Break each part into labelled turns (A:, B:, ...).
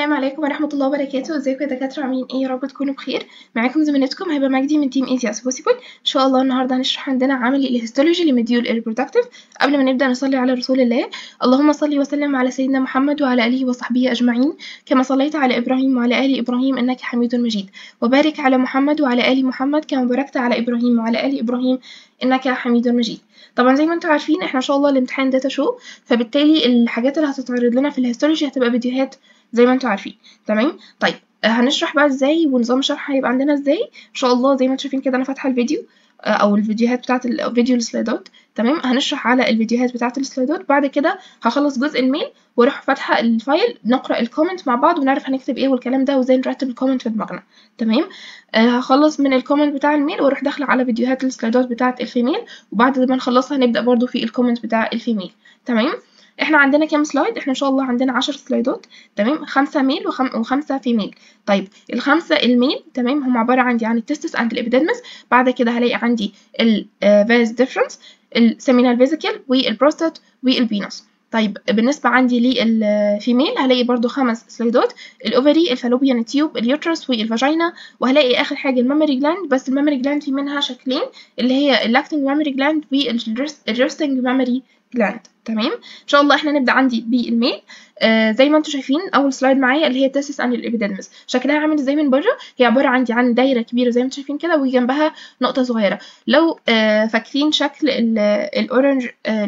A: السلام عليكم ورحمة الله وبركاته. ازيكم يا دكاترة، عاملين ايه؟ يا رب تكونوا بخير. معاكم زميلتكم هبة مجدي من تيم ايزي اس بوسيبل. ان شاء الله النهارده هنشرح عندنا عملي الهيستولوجي لمديول الريبرودكتيف. قبل ما نبدا نصلي على رسول الله. اللهم صل وسلم على سيدنا محمد وعلى اله وصحبه اجمعين كما صليت على ابراهيم وعلى ال ابراهيم انك حميد مجيد، وبارك على محمد وعلى ال محمد كما باركت على ابراهيم وعلى ال ابراهيم انك حميد مجيد. طبعا زي ما انتم عارفين احنا ان شاء الله الامتحان داتا شو، فبالتالي الحاجات اللي هتتعرض لنا في الهيستولوجي هتبقى فيديوهات زي ما انتم عارفين. تمام. طيب هنشرح بقى ازاي ونظام الشرح هيبقى عندنا ازاي ان شاء الله. زي ما انتم شايفين كده انا فاتحه الفيديو او الفيديوهات بتاعه الفيديو السلايدات. تمام. هنشرح على الفيديوهات بتاعه السلايدات، بعد كده هخلص جزء الميل واروح فاتحه الفايل نقرا الكومنت مع بعض ونعرف هنكتب ايه والكلام ده وازاي نرتب الكومنت في دماغنا. تمام. هخلص من الكومنت بتاع الميل واروح داخله على فيديوهات السلايدات بتاعه الفيميل، وبعد ما نخلصها هنبدا برضو في الكومنت بتاع الفيميل. تمام. احنا عندنا كام سلايد؟ احنا ان شاء الله عندنا 10 سلايدات. تمام. 5 ميل وخمسة فيميل. طيب الخمسة الميل تمام هم عبارة عن التستس اند الابيديدمس، بعد كده هلاقي عندي الفاز ديفرنس، السيمينال فيزيكال والبروستات والبينس. طيب بالنسبة عندي للفيميل هلاقي برضو 5 سلايدات: الاوفري، الفالوبيان تيوب، اليوترس والفاجينا، وهلاقي اخر حاجة المامري جلاند. بس المامري جلاند في منها شكلين، اللي هي اللاكتنج مامري جلاند والريستنج مامري جلاند. تمام. ان شاء الله احنا نبدا عندي بالميل. زي ما انتم شايفين اول سلايد معايا اللي هي تاسس عن الابيديدمس، شكلها عامل ازاي من بره؟ هي عباره عن دايره كبيره زي ما انتم شايفين كده وجنبها نقطه صغيره. لو فاكرين شكل الاورنج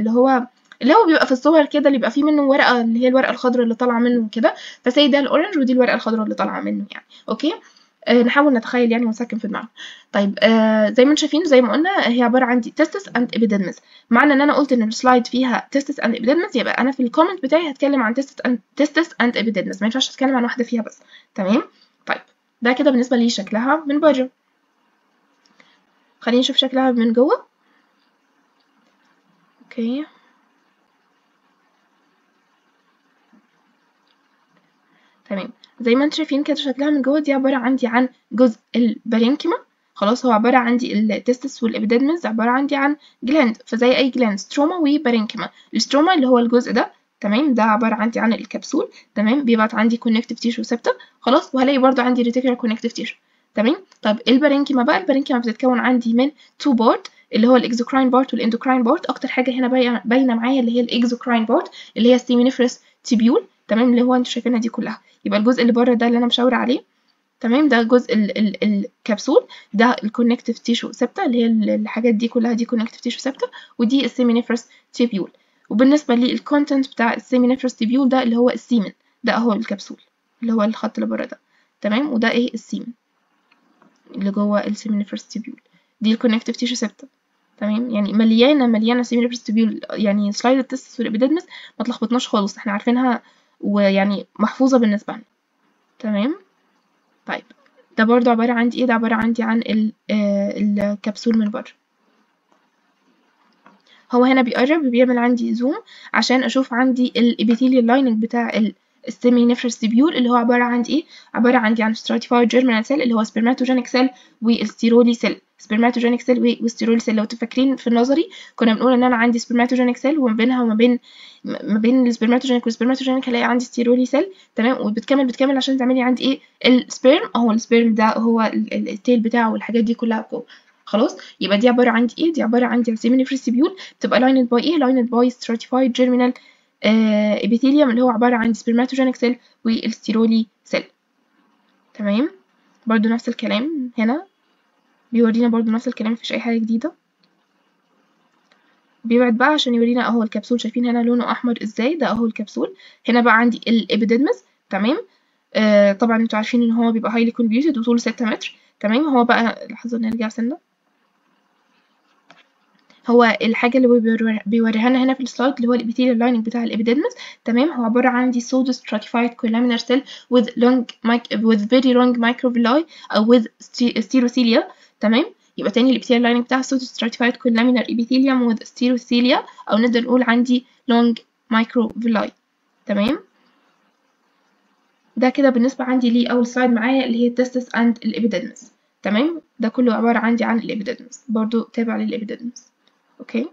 A: اللي هو بيبقى في الصور كده، اللي بيبقى فيه منه ورقه، اللي هي الورقه الخضراء اللي طالعه منه كده، فسي ده الاورنج ودي الورقه الخضراء اللي طالعه منه يعني. اوكي. نحاول نتخيل يعني ونسكن في دماغنا. طيب زي ما انتم شايفين زي ما قلنا هي عباره عن تستس اند ابيديدمس. معنى ان انا قلت ان السلايد فيها تستس اند ابيديدمس يبقى انا في الكومنت بتاعي هتكلم عن تستس اند ابيديدمس، ما ينفعش اتكلم عن واحده فيها بس. تمام. طيب ده كده بالنسبه لي شكلها من بره. خلينا نشوف شكلها من جوه. اوكي. تمام. زي ما انتم شايفين كده شكلها من جوه، دي عباره عن جزء البارينكيما. خلاص هو عباره عندي التستس والابيديدمس عباره عن جلاند، فزي اي جلاند ستروما وبارينكيما. الستروما اللي هو الجزء ده. تمام. ده عباره عن الكبسول. تمام. بيبعت عندي كونكتيف تيشو ثابته. خلاص. وهلاقي برضو عندي ريتيكولار كونكتيف تيشو. تمام. طيب البارينكيما بقى، البارينكيما بتتكون عندي من 2 بارت، اللي هو الاكزوكراين بارت والاندوكراين بارت. اكتر حاجه هنا باينه معايا اللي هي الاكزوكراين بارت، اللي هي السيمينيفرس تيبيول. تمام. اللي هو انتوا شايفينها دي كلها، يبقى الجزء اللي بره ده اللي انا مشاوره عليه. تمام. ده جزء الكبسول، ده الكونكتيف تيشو ثابته، اللي هي الحاجات دي كلها دي كونكتيف تيشو ثابته، ودي السيمينيفرس تيبيول. وبالنسبه للكونتنت بتاع السيمينيفرس تيبيول ده اللي هو السيمن، ده اهو الكبسول اللي هو الخط اللي بره ده. تمام. وده ايه؟ السيمن اللي جوه السيمينيفرس تيبيول. دي الكونكتيف تيشو ثابته. تمام. يعني مليانه سيمينيفرس تيبيول. يعني سلايد التستس والابيديدمس ما تلخبطناش خالص، احنا عارفينها ويعني محفوظه بالنسبه لنا. تمام. طيب ده برضو عبارة عن ايه؟ ده عبارة عن الكبسول من بره. هو هنا بيقرب بيعمل عندي زوم عشان اشوف عندي الابيثيليال لايننج بتاع السيمينيفرس تيبيول، اللي هو عبارة عن ايه؟ عبارة عن stratified germinal cell اللي هو سبرماتوجينيك سيل والستيرولي سيل. سبرماتوجينيك سيل والستيرولي سيل، لو تفكرين في النظري كنا بنقول ان انا عندي سبرماتوجينيك سيل وما بينها وما بين السبرماتوجينيك والسبرماتوجينيك هلاقي عندي ستيرولي سيل. تمام. وبتكمل عشان تعملي عندي ايه؟ السبيرم. اهو السبيرم ده هو التيل بتاعه والحاجات دي كلها فوق. خلاص. يبقى دي عبارة عن ايه؟ دي عبارة عن سيمينيفرس تيبيول، بتبقى لايند باي ايه؟ لايند باي stratified germinal epithelium اللي هو عبارة عن سبرماتوجينيك سيل والستيرولي سيل. تمام. برضو نفس الكلام هنا بيورينا برضو نفس الكلام، مفيش اي حاجة جديدة. بيبعد بقى عشان يورينا اهو الكبسول. شايفين هنا لونه احمر ازاي؟ ده اهو الكبسول. هنا بقى عندي الابيديدمس. تمام. طبعا انتوا عارفين ان هو بيبقى هايلي كونفيوتد وطوله 6 متر. تمام. هو بقى لحظة نرجع سنة. هو الحاجة اللي بيوريها لنا هنا في السلايد اللي هو الابيثيليال لايننج بتاع الابيديدمس. تمام. هو عبارة عن pseudo stratified columnar cell with very long microvilli أو with stereocilia. تمام. يبقى تاني الابيثيليال لايننج بتاع pseudo stratified columnar epithelium with stereocilia، أو نقدر نقول عندي long microvilli. تمام. ده كده بالنسبة عندي لأول سلايد معايا اللي هي testis and الابيديدمس. تمام. ده كله عبارة عن الابيديدمس، برضو تابع للابيديدمس. اوكي.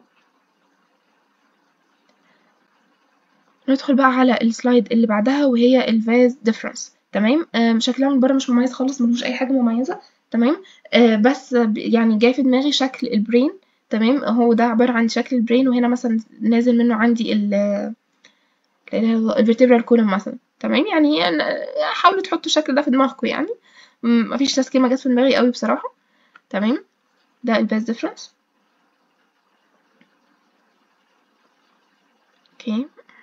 A: ندخل بقى على السلايد اللي بعدها وهي الفاز ديفرنس. تمام. شكلها من بره مش مميز خالص، ملوش اي حاجه مميزه. تمام. بس يعني جاي في دماغي شكل البرين. تمام، هو ده عباره عن شكل البرين، وهنا مثلا نازل منه عندي الفيرتبرال كولوم مثلا. تمام، يعني حاولوا تحطوا الشكل ده في دماغكم يعني. مفيش تسكيمه جت في دماغي قوي بصراحه. تمام، ده الباس ديفرنس. اوكي،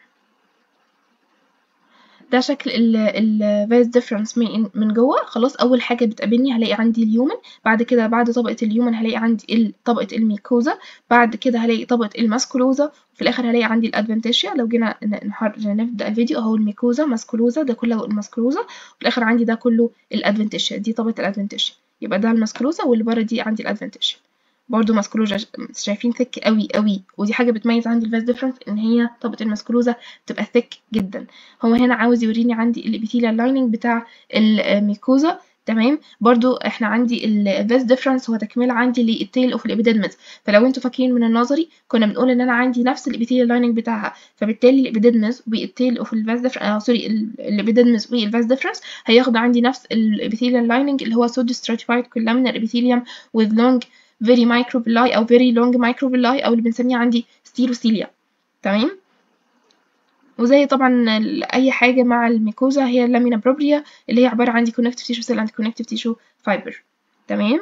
A: ده شكل الفاس ديفرنس من جوه. خلاص، اول حاجه بتقابلني هلاقي عندي اليومن، بعد كده بعد طبقه اليومن هلاقي عندي طبقه الميكوزا، بعد كده هلاقي طبقه الماسكولوزا، وفي الاخر هلاقي عندي الادفنتيشيا. لو جينا نبدا الفيديو اهو، الميكوزا، ماسكولوزا، ده كله الماسكولوزا، وفي الاخر عندي ده كله الادفنتيشيا، دي طبقه الادفنتيشيا. يبقى ده الماسكولوزا، واللي بره دي عندي الادفنتيشيا. برضو ماسكولوزا شايفين ثيك قوي قوي، ودي حاجه بتميز عندي الفاس ديفرنس، ان هي طبقه الماسكولوزا بتبقى ثيك جدا. هو هنا عاوز يوريني عندي الابيثيليال لايننج بتاع الميكوزا. تمام، برضو احنا عندي الفاس ديفرنس هو تكمله عندي للتيل اوف الابيديدمس. فلو انتوا فاكرين من النظري كنا بنقول ان انا عندي نفس الابيثيليال لايننج بتاعها، فبالتالي الابيديدمس والتيل اوف الفاس ديفرنس سوري الابيديدمس والفاس ديفرنس هياخدوا عندي نفس الابيثيليال لايننج اللي هو سودو ستراتيفايد كولامينر ابيثيليوم with long very microvilli او very long microvilli، او اللي بنسميه عندي ستيروسيليا. تمام، وزي طبعا اي حاجه مع الميكوزا هي اللامينا بروبريا، اللي هي عباره عن دي كونكتيف تيشو سيل اند كونكتيف تيشو فايبر. تمام،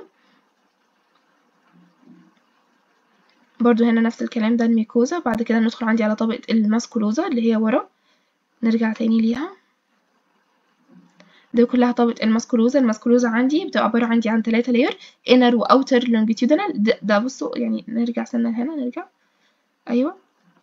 A: برضو هنا نفس الكلام، ده الميكوزا. بعد كده ندخل عندي على طبقه الماسكولوزا اللي هي ورا، نرجع تاني ليها. دي كلها طبقه الماسكولوزا. الماسكولوزا عندي بتبقى عباره عندي عن 3 لاير، انر واوتر لونجيتيودنال. ده بصوا يعني، نرجع سنه هنا، نرجع. ايوه،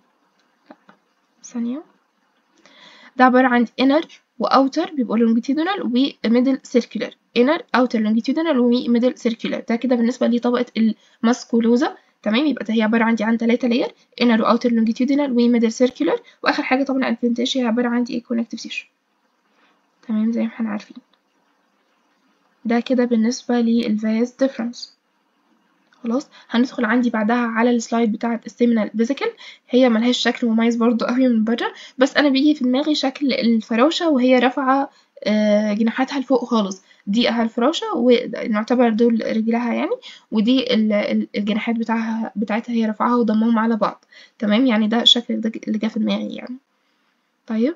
A: ثانيه. ده عبارة عن inner و outer بيبقوا longitudinal و middle circular. inner outer longitudinal و middle circular. ده كده بالنسبة لطبقة الماسكولوزا. تمام، يبقى ده هي عبارة عندي عن 3 layer، inner و outer longitudinal و middle circular، واخر حاجة طبعا adventitia هي عبارة عندي ايه connective tissue. تمام، زي ما احنا عارفين. ده كده بالنسبة للفاس difference. خلاص، هندخل عندي بعدها على السلايد بتاعه السيمينال فيزيكال. هي ملهاش شكل مميز برضو قوي من بره، بس انا بيجي في دماغي شكل الفراشه وهي رافعه جناحاتها لفوق خالص. دي الفراشه، ونعتبر دول رجلها يعني، ودي الجناحات بتاعتها هي رافعاها وضمهم على بعض. تمام، يعني ده الشكل اللي جه في دماغي يعني. طيب،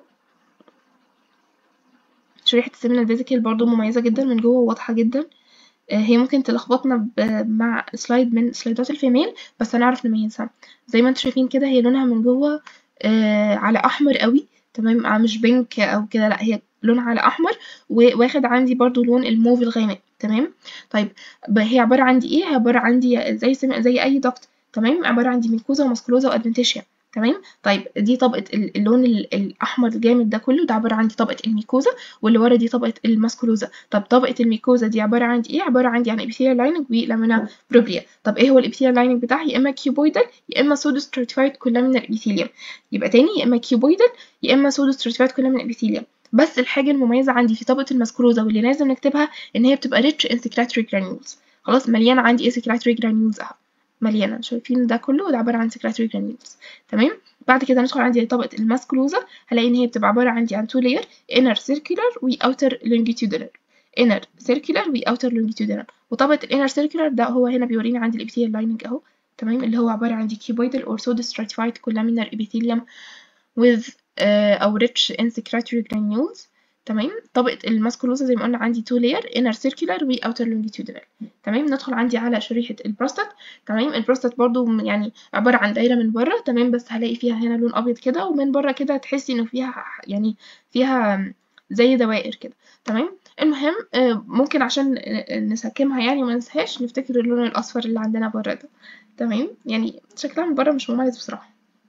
A: شريحه السيمينال فيزيكال برضو مميزه جدا من جوه وواضحه جدا. هي ممكن تلخبطنا مع سلايد من سلايدات الفيميل، بس هنعرف نميزها. زي ما انتوا شايفين كده، هي لونها من جوه على احمر قوي. تمام، مش بينك او كده، لا هي لونها على احمر، وواخد عندي برضو لون الموف الغامق. تمام. طيب، هي عباره عندي ايه؟ هي عباره عندي زي اي ضغط. تمام، عباره عندي ميكوزا وماسكولوزا وادفنتيشيا. تمام. طيب، دي طبقه اللون الاحمر الجامد ده كله، ده عباره عندي طبقه الميكوزا، واللي ورا دي طبقه الماسكولوزا. طب طبقه الميكوزا دي عباره عندي ايه؟ عباره عندي عن ابيثيليال لايننج ولامينا بروبريا. طب ايه هو الابيثيليال لايننج بتاعها؟ يا اما كيوبويدال يا اما سودو ستراتيفايد كولامينر ابيثيليوم. يبقى تاني، يا اما كيوبويدال يا اما سودو ستراتيفايد كولامينر ابيثيليوم. بس الحاجه المميزه عندي في طبقه الماسكولوزا واللي لازم نكتبها ان هي بتبقى ريتش ان سكراتوري جرانيولز. خلاص، مليانه عندي ايه؟ سكراتوري جرانيولز اهو، مليانه. شايفين ده كله؟ ده عباره عن سكراتوري جرانيولز. تمام. بعد كده ندخل عندي طبقه الماسكولوزا، هلاقي ان هي بتبقى عباره عندي عن 2 لاير، inner circular و outer longitudinal. inner circular و outer longitudinal. وطبقه الانر circular ده هو هنا بيوريني عندي الابيثيليال لايننج اهو. تمام، اللي هو عباره عن cuboidal or pseudo stratified columnar epithelium with او rich in secretory granules. تمام. طبقة الماسكولوزا زي ما قلنا عندي 2 layer، inner circular و outer longitudinal. تمام، ندخل عندي على شريحة البروستات. تمام، البروستات برضو يعني عبارة عن دايرة من بره. تمام، بس هلاقي فيها هنا لون أبيض كده، ومن بره كده تحسي إنه فيها يعني فيها زي دوائر كده. تمام. المهم ممكن عشان نسكمها يعني وما ننساهاش، نفتكر اللون الأصفر اللي عندنا بره ده. تمام، يعني شكلها من بره مش مميز بصراحة.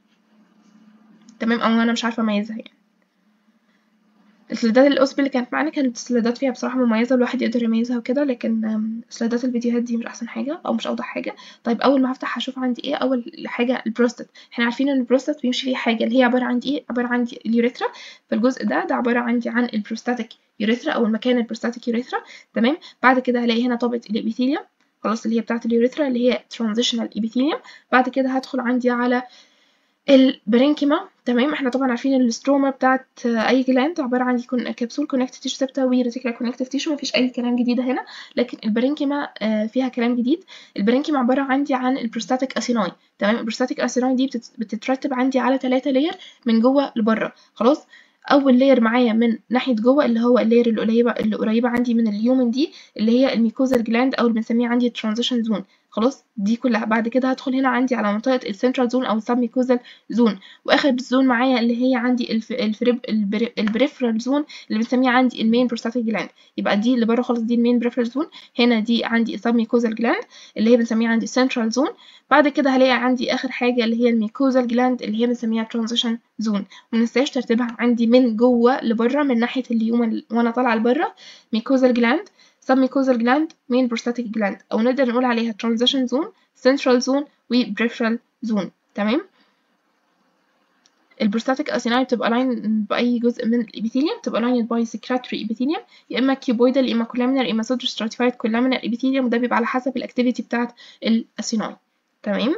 A: تمام، او انا مش عارفه اميزها يعني. السلايدات القصب اللي كانت معانا كانت السلايدات فيها بصراحه مميزه، الواحد يقدر يميزها وكده، لكن سلايدات الفيديوهات دي مش احسن حاجه او مش اوضح حاجه. طيب، اول ما هفتح هشوف عندي ايه. اول حاجه البروستات. احنا عارفين ان البروستات بيمشي فيه حاجه اللي هي عباره عن ايه؟ عباره عن اليوريثرا. فالجزء ده عباره عندي عن البروستاتيك يوريثرا، او المكان البروستاتيك يوريثرا. تمام. بعد كده هلاقي هنا طبقه الابيثيليوم، خلاص، اللي هي بتاعه اليوريثرا، اللي هي ترانزيشنال ابيثيليوم. بعد كده هدخل عندي على البرينكيما. تمام. احنا طبعا عارفين الاستروما بتاعت اي جلاند عباره عن يكون كبسول كونكتيف تيشو ثابته وريتيكولار كونكتيف تيشو، مفيش اي كلام جديد هنا. لكن البرينكيما فيها كلام جديد. البرينكيما عباره عندي عن البروستاتيك اسيناي. تمام. البروستاتيك اسيناي دي بتترتب عندي على 3 لاير من جوه لبره. خلاص. اول لاير معايا من ناحيه جوه اللي هو اللاير اللي قريبه عندي من اليومن دي، اللي هي الميكوزال جلاند او اللي بنسميه عندي الترانزيشن زون. خلاص. دي كلها. بعد كده هدخل هنا عندي على منطقه السنترال زون او السب ميكوزال زون، واخر زون معايا اللي هي عندي البريفرال زون اللي بنسميها عندي المين بروستاتيك جلاند. يبقى دي اللي بره خالص دي المين بريفرال زون. هنا دي عندي السب ميكوزال جلاند اللي هي بنسميها عندي سنترال زون. بعد كده هلاقي عندي اخر حاجه اللي هي الميكوزال جلاند اللي هي بنسميها ترانزيشن زون. ومننساش ترتيبها عندي من جوه لبره من ناحيه اليومن وانا طالعه لبره: ميكوزال جلاند، سب ميكوزال جلاند، مين بروستاتيك جلاند، او نقدر نقول عليها ترانزيشن زون، سنترال زون، وبريفرال زون. تمام. البروستاتيك اسيناي بتبقى لاين باي جزء من الابيثيليوم، بتبقى لاين باي سكراتوري ابيثيليوم، يا اما كيوبويدال، يا اما كولامينر، يا اما سودو ستراتيفايد كولامينر ابيثيليوم، وده بيبقى على حسب الاكتيفيتي بتاعه الاسيناي. تمام.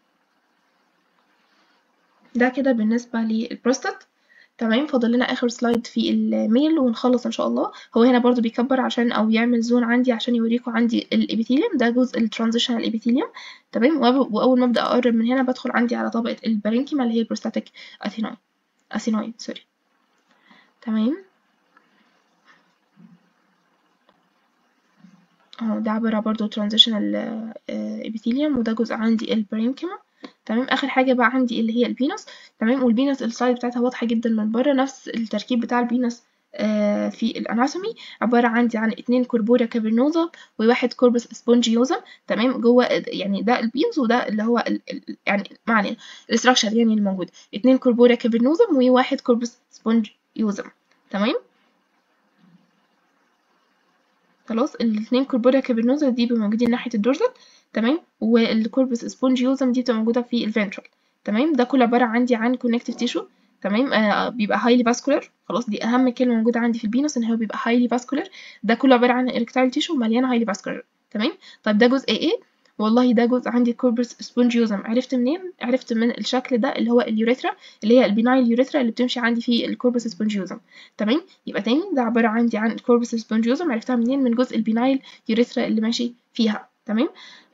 A: ده كده بالنسبه للبروستات. تمام. فاضل لنا اخر سلايد في الميل ونخلص ان شاء الله. هو هنا برضو بيكبر عشان او يعمل زون عندي عشان يوريكم عندي الابيثيليوم، ده جزء الترانزيشنال ابيثيليوم. تمام. واول ما ابدا اقرب من هنا بدخل عندي على طبقه البارينكيما اللي هي البروستاتيك اسيناي سوري. تمام. اهو ده عباره برضو ترانزيشنال ابيثيليوم، وده جزء عندي البارينكيما. تمام. اخر حاجه بقى عندي اللي هي البينس. تمام. والبينس السايد بتاعتها واضحه جدا من بره، نفس التركيب بتاع البينس في الاناتومي، عباره عندي عن 2 كوربورا كافرنوزا وواحد كوربس سبونجيوزم. تمام. جوه يعني ده البينس وده اللي هو يعني ما علينا الاستراكشر يعني اللي موجود 2 كوربورا كافرنوزم وواحد كوربس سبونجيوزم. تمام. خلاص. الاثنين كوربورا كافرنوزا دي بيبقوا موجودين ناحيه الدورزال. تمام. والكوربس سبونجيوزم دي بتبقى موجوده في الفنترال. تمام. ده كله عباره عندي عن كونكتيف تيشو. تمام. بيبقى هايلي فاسكولار. خلاص. دي اهم كلمه موجوده عندي في البينوس ان هو بيبقى هايلي فاسكولار. ده كله عباره عن اريكتايل تيشو مليان هايلي فاسكولار. تمام. طيب ده جزء ايه؟ والله ده جزء عندي كوربس سبونجيوزم. عرفت منين؟ عرفت من الشكل ده اللي هو اليوريثرا، اللي هي البينايل يوريثرا اللي بتمشي عندي في الكوربس سبونجيوزم. تمام. يبقى تاني ده عباره عندي عن الكوربس سبونجيوزم. عرفتها منين؟ من جزء البينايل يوريثرا اللي ماشي فيها. تمام.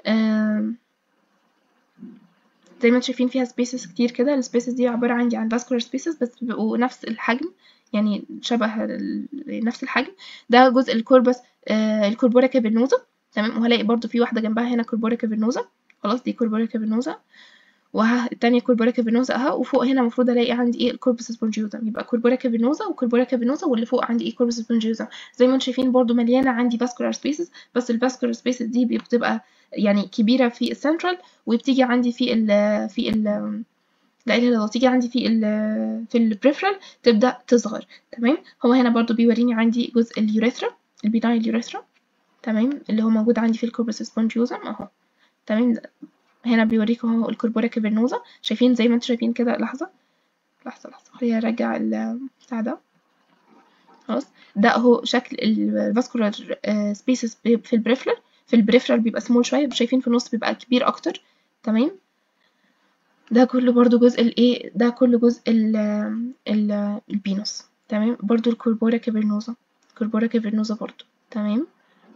A: زي ما انتم شايفين فيها سبيسز كتير كده. السبيسز دي عباره عندي عن فاسكولار سبيسز بس بيبقوا نفس الحجم، يعني شبه نفس الحجم. ده جزء الكوربس الكوربورا كافرنوزا. تمام. وهلاقي برضو في واحده جنبها هنا كوربورا كافرنوزا. خلاص. دي كوربورا كافرنوزا، وها التانية كوربورا كافرنوزا اهو. وفوق هنا المفروض الاقي عندي ايه؟ الكوربس سبونجيوزم. يبقى كوربورا كافرنوزا وكوربورا كافرنوزا، واللي فوق عندي ايه؟ كوربس سبونجيوزم. زي ما انتم شايفين برضو مليانه عندي فاسكولار سبيسز، بس الفاسكولار سبيسز دي بتبقى يعني كبيره في السنترال، وبتيجي عندي في ال لا اله الا الله تيجي عندي في البريفرال تبدا تصغر. تمام. هو هنا برضو بيوريني عندي جزء اليوريثرا، البينايل يوريثرا. تمام. اللي هو موجود عندي في الكوربس سبونجيوزم اهو. تمام. هنا بيوريكم اهو الكوربورا كافرنوزا. شايفين زي ما انتم شايفين كده. لحظه خليني ارجع بتاع ده. خلاص. ده اهو شكل الفاسكولار سبيسز في البريفرال بيبقى سمول شويه، شايفين في النص بيبقى كبير اكتر. تمام. ده كله برضو جزء الايه؟ ده كله جزء البينوس. تمام. برضو الكوربورا كافرنوزا برضو. تمام.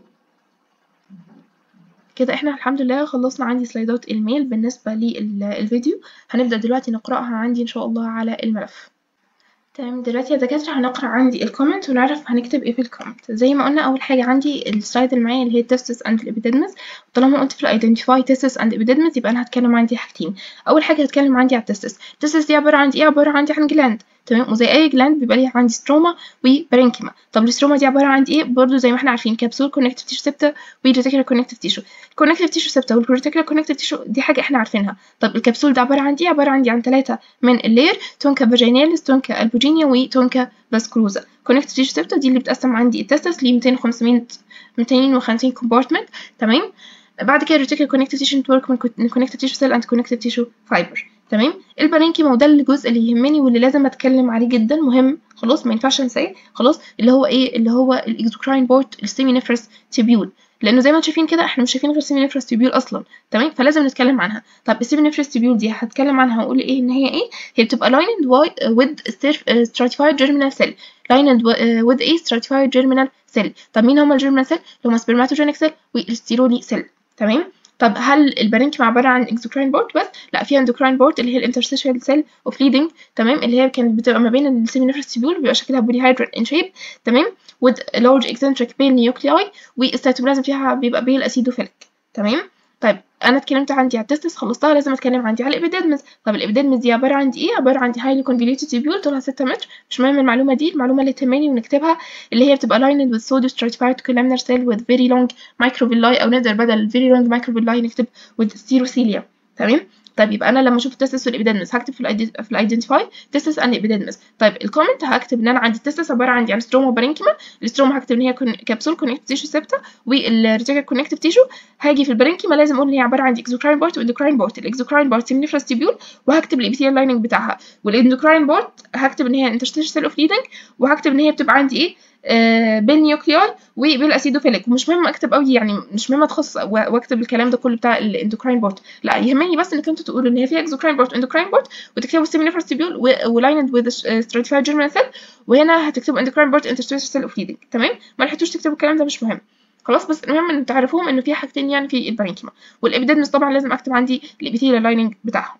A: كده احنا الحمد لله خلصنا عندي سلايدات الميل بالنسبة للفيديو. هنبدأ دلوقتي نقرأها عندي ان شاء الله على الملف. تمام. دلوقتي يا دكاترة هنقرأ عندي الكومنت ونعرف هنكتب ايه في الكومنت. زي ما قلنا اول حاجة عندي السلايد اللي معايا اللي هي testis and epididymis. طالما قلت في identify testis and epididymis يبقى انا هتكلم عندي حاجتين. اول حاجة هتكلم عندي على التستس دي عبارة عن ايه؟ عبارة عندي عن جلاند. تمام. وزي اي جلاند بيبقى ليها عندي ستروما وبارينكيما. طب الستروما دي عباره عن ايه؟ برضو زي ما احنا عارفين كبسول كونكتيف تيشو ثابته وريتيكولار كونكتيف تيشو. الكونكتيف تيشو ثابته والريتيكولار كونكتيف تيشو دي حاجه احنا عارفينها. طب الكبسول ده عباره عن ايه؟ عباره عن 3 من اللير: تونكا فاجيناليس، تونكا البوجينيا، وتونكا فاسكولوزا. كونكتيف تيشو ثابته دي اللي بتقسم عندي التستس ل 250 كومبارتمنت. تمام. بعد كده الريتيكولار كونكتيف تيشو نتورك من كونكتيف تيشو سيل اند كونكتيف تيشو فايبر. تمام. البارينكيما وده الجزء اللي يهمني واللي لازم اتكلم عليه جدا، مهم خلاص ما ينفعش انساه. خلاص. اللي هو ايه؟ اللي هو الاكزوكراين بورت السيمينيفرس تيبيول. لانه زي ما انتم شايفين كده احنا مش شايفين غير seminiferous tubule اصلا، تمام؟ فلازم نتكلم عنها. طب الseminiferous tubule دي هتكلم عنها واقول ايه ان هي ايه؟ هي بتبقى lined with stratified germinal cell. lined with a stratified germinal cell. طب مين هما الجيرمينال سيل؟ اللي هما spermatogenic cell والستيرولي سيل، تمام؟ طب هل البارينكيما عباره عن exocrine port بس؟ لا، فيها endocrine port اللي هي الانترستيشال سيل اوف ليدنج، تمام؟ اللي هي كانت بتبقى ما بين السيمينيفرس تيبيول، بيبقى شكلها بوليهيدرال ان شيب، تمام؟ with large eccentric pale nuclei، والسيتوبلازم فيها بيبقى بيل اسيدوفيليك، تمام؟ طيب انا اتكلمت عندي على التستس، خلصتها، لازم اتكلم عندي على الابيديدمس. طب الابيديدمس دي عباره عن ايه؟ عباره عن هايلي كونفوليوتد تيبيول طولها 6 متر. مش مهم المعلومه دي، المعلومه اللي تهمني ونكتبها اللي هي بتبقى lined with pseudo stratified columnar cell with very long microvilli، او نقدر بدل very long microvilli نكتب with stereocilia، تمام؟ طيب يبقى انا لما اشوف التستس والابيديدمس هكتب في الايدنتيفاي تستس اند ابيديدمس. طيب الكومنت هكتب ان انا عندي التستس عباره عن ستروما وبارينكيما. الستروما هكتب ان هي كبسول كونكتيف تيشو سيبتا، والريتيكال كونكتيف تيشو. هاجي في البارينكيما لازم اقول ان هي عباره عن اكزوكراين بارت واندوكراين بارت. الاكزوكراين بارت سيمينيفرس تيبيول، وهكتب الابيثيال لايننج بتاعها. والاندوكراين بارت هكتب ان هي انترستيشال سيل اوف ليدنج، وهكتب ان هي بتبقى عندي ايه؟ بين نيوكلياي وبالاسيدوفيليك. ومش مهم اكتب قوي، يعني مش مهم اتخصص واكتب الكلام ده كله بتاع الاندوكراين بورت، لا يهمني بس انك انتوا تقولوا ان هي فيها اكزوكراين بورت واندوكراين بورت، وتكتبوا السيمينيفرس تيبيول ولايند وذ ستراتيفايد جيرمينال سيل، وهنا هتكتبوا اندوكراين بورت انترستيشال سيل اوف ليدنج، تمام؟ ما لحقتوش تكتبوا الكلام ده مش مهم خلاص، بس المهم ان تعرفوهم انه في حاجتين يعني في البارينكيما. والابيديدمس طبعا لازم اكتب عندي الابيثيال لايننج بتاعهم.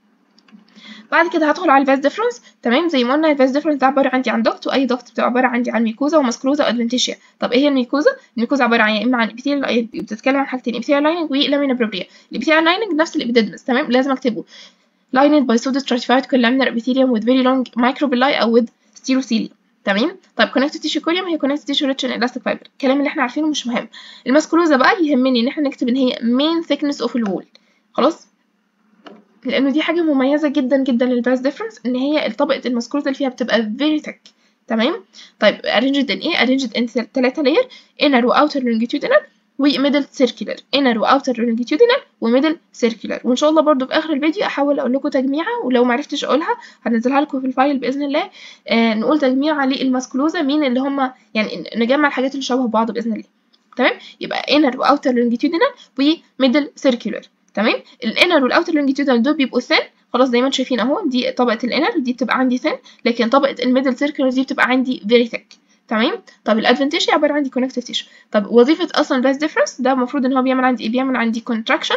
A: بعد كده هدخل على الفاس ديفرنس، تمام؟ زي ما قلنا الفاس ديفرنس ده عباره عندي عن ضغط، واي ضغط بتبقى عباره عندي عن ميكوزا وماسكلوزا وادفنتيشيا. طب ايه هي الميكوزا؟ الميكوزا عباره عن يا اما عن ابيثيال، بتتكلم عن حاجتين، ابيثيال لايننج ولامينا بروبريا. الابيثيال لايننج نفس الابيديدمس، تمام؟ لازم اكتبه lined by pseudo stratified columnar epithelium with very long microvilli او with stereocilia، تمام؟ طيب connective tissue column هي connective tissue rich in elastic fiber. الكلام اللي احنا عارفينه مش مهم. الماسكلوزا بقى يهمني ان احنا نكتب ان هي main thickness of the wall، خلاص؟ لانه دي حاجه مميزه جدا جدا للباس ديفرنس، ان هي طبقه الماسكلوزا اللي فيها بتبقى very thick، تمام؟ طيب arranged in ايه؟ arranged in 3 layer، inner و outer longitudinal وميدل سيركيولر. inner و outer longitudinal وميدل سيركيولر. وان شاء الله برضو في اخر الفيديو احاول اقول لكم تجميعه، ولو ما عرفتش اقولها هنزلها لكم في الفايل باذن الله. نقول تجميعه للماسكلوزا، مين اللي هم يعني نجمع الحاجات اللي شبه بعض باذن الله، تمام؟ يبقى inner و outer longitudinal وميدل سيركيولر، تمام؟ الانر والاوتر لونجيتيودنال دول بيبقوا ثين، خلاص زي ما انتم شايفين اهو، دي طبقه الانر دي بتبقى عندي ثين، لكن طبقه الميدل سيركلر دي بتبقى عندي فيري ثيك، تمام؟ طب الادفنتيشيا عباره عندي كونكتيف تيشو. طب وظيفه اصلا الباس ديفرنس ده المفروض ان هو بيعمل عندي ايه؟ بيعمل عندي كونتراكشن،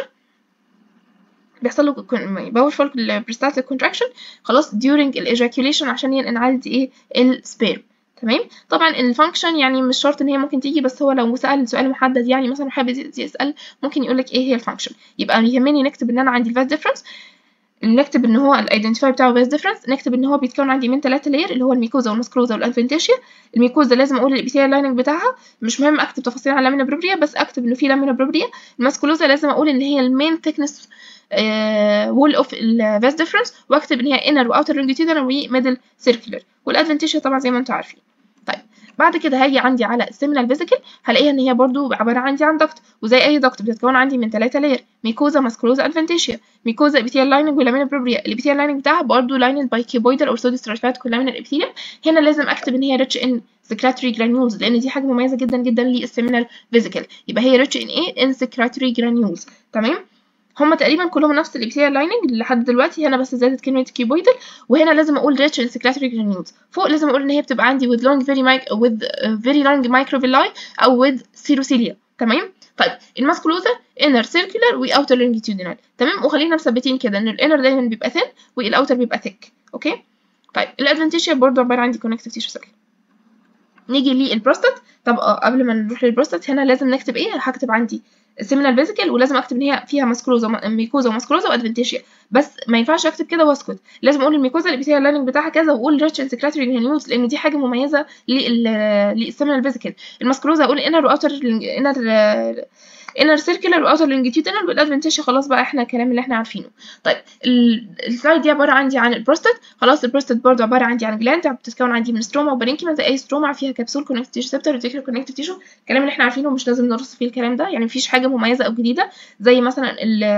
A: بيحصل له باورفول بريستاتيك كونتراكشن، خلاص during الايجاكيوليشن عشان ينقل عندي ايه؟ السبيرم، تمام؟ طبعا الفانكشن يعني مش شرط ان هي ممكن تيجي، بس هو لو سأل سؤال محدد يعني مثلا حابب يسأل ممكن يقول لك ايه هي الفانكشن. يبقى يهمني نكتب ان انا عندي الفاس ديفرنس، نكتب ان هو الايدنتيفاي بتاعه فاس ديفرنس، نكتب ان هو بيتكون عندي من 3 لاير اللي هو الميكوزا والماسكلوزا والادفنتيشيا. الميكوزا لازم اقول الابيثيال لايننج بتاعها، مش مهم اكتب تفاصيل على لامينا بروبريا، بس اكتب انه في لامينا بروبريا. الماسكلوزا لازم اقول ان هي المين ثيكنس وول اوف الفاس ديفرنس، واكتب ان هي انر واوتر لونجيتيودنال وميدل سيركلر. والادفنتيشيا طبعا زي ما انتم عارفين. طيب بعد كده هاجي عندي على السيمينال فيزيكل، هلاقيها ان هي برضو عباره عندي عن ضغط، وزي اي ضغط بتتكون عندي من 3 لاير، ميكوزا ماسكلوزا ادفنتيشيا. ميكوزا ابيثيال لايننج ولامينا بروبريا. الابيثيال لايننج بتاعها برضو لايند باي كيبويدال اور سودو ستراتيفايد كولامينال ابيثيليوم. هنا لازم اكتب ان هي ريتش ان secretory granules، لان دي حاجه مميزه جدا جدا للسيمينال فيزيكل. يبقى هي ريتش ان ايه؟ ان secretory granules، تمام؟ هما تقريبا كلهم نفس الابيثيال لايننج لحد دلوقتي، هنا بس زادت كلمه كيبويدال. وهنا لازم اقول rich in secretory granules. فوق لازم اقول ان هي بتبقى عندي with very long microvilli او with cerucilia، تمام؟ طيب الماسكلوزا inner circular و outer longitudinal، تمام؟ وخلينا مثبتين كده ان الانر دايما بيبقى thin والاوتر بيبقى thick، اوكي؟ طيب الادفنتيشيا برضو عباره عندي connective tissue cell. نيجي للبروستات. طب قبل ما نروح للبروستات هنا لازم نكتب ايه؟ هكتب عندي السيمينال فيزيكال، ولازم اكتب ان هي فيها ماسكلوزا ميكوزا وماسكلوزا وادفنتيشيا، بس ما ينفعش اكتب كده واسكت، لازم اقول الميكوزا اللي فيها اللايننج بتاعها كذا، واقول ريتش ان سكراتوري جرانيولز لان دي حاجه مميزه للسيمينال فيزيكال. الماسكلوزا اقول انر واوتر انر انر سيركلر واوتر لونجيتيودنال والادفنتيشن خلاص بقى احنا الكلام اللي احنا عارفينه. طيب السلايد دي عباره عندي عن البروستات. خلاص البروستات برضو عباره عندي عن جلاند بتتكون عندي من ستروما وبارينكيما زي اي ستروما، فيها كبسول كونكتيف تيشو سيبتر ريتيكولار كونكتيف تيشو. الكلام اللي احنا عارفينه مش لازم نرص فيه الكلام ده، يعني مفيش حاجه مميزه او جديده زي مثلا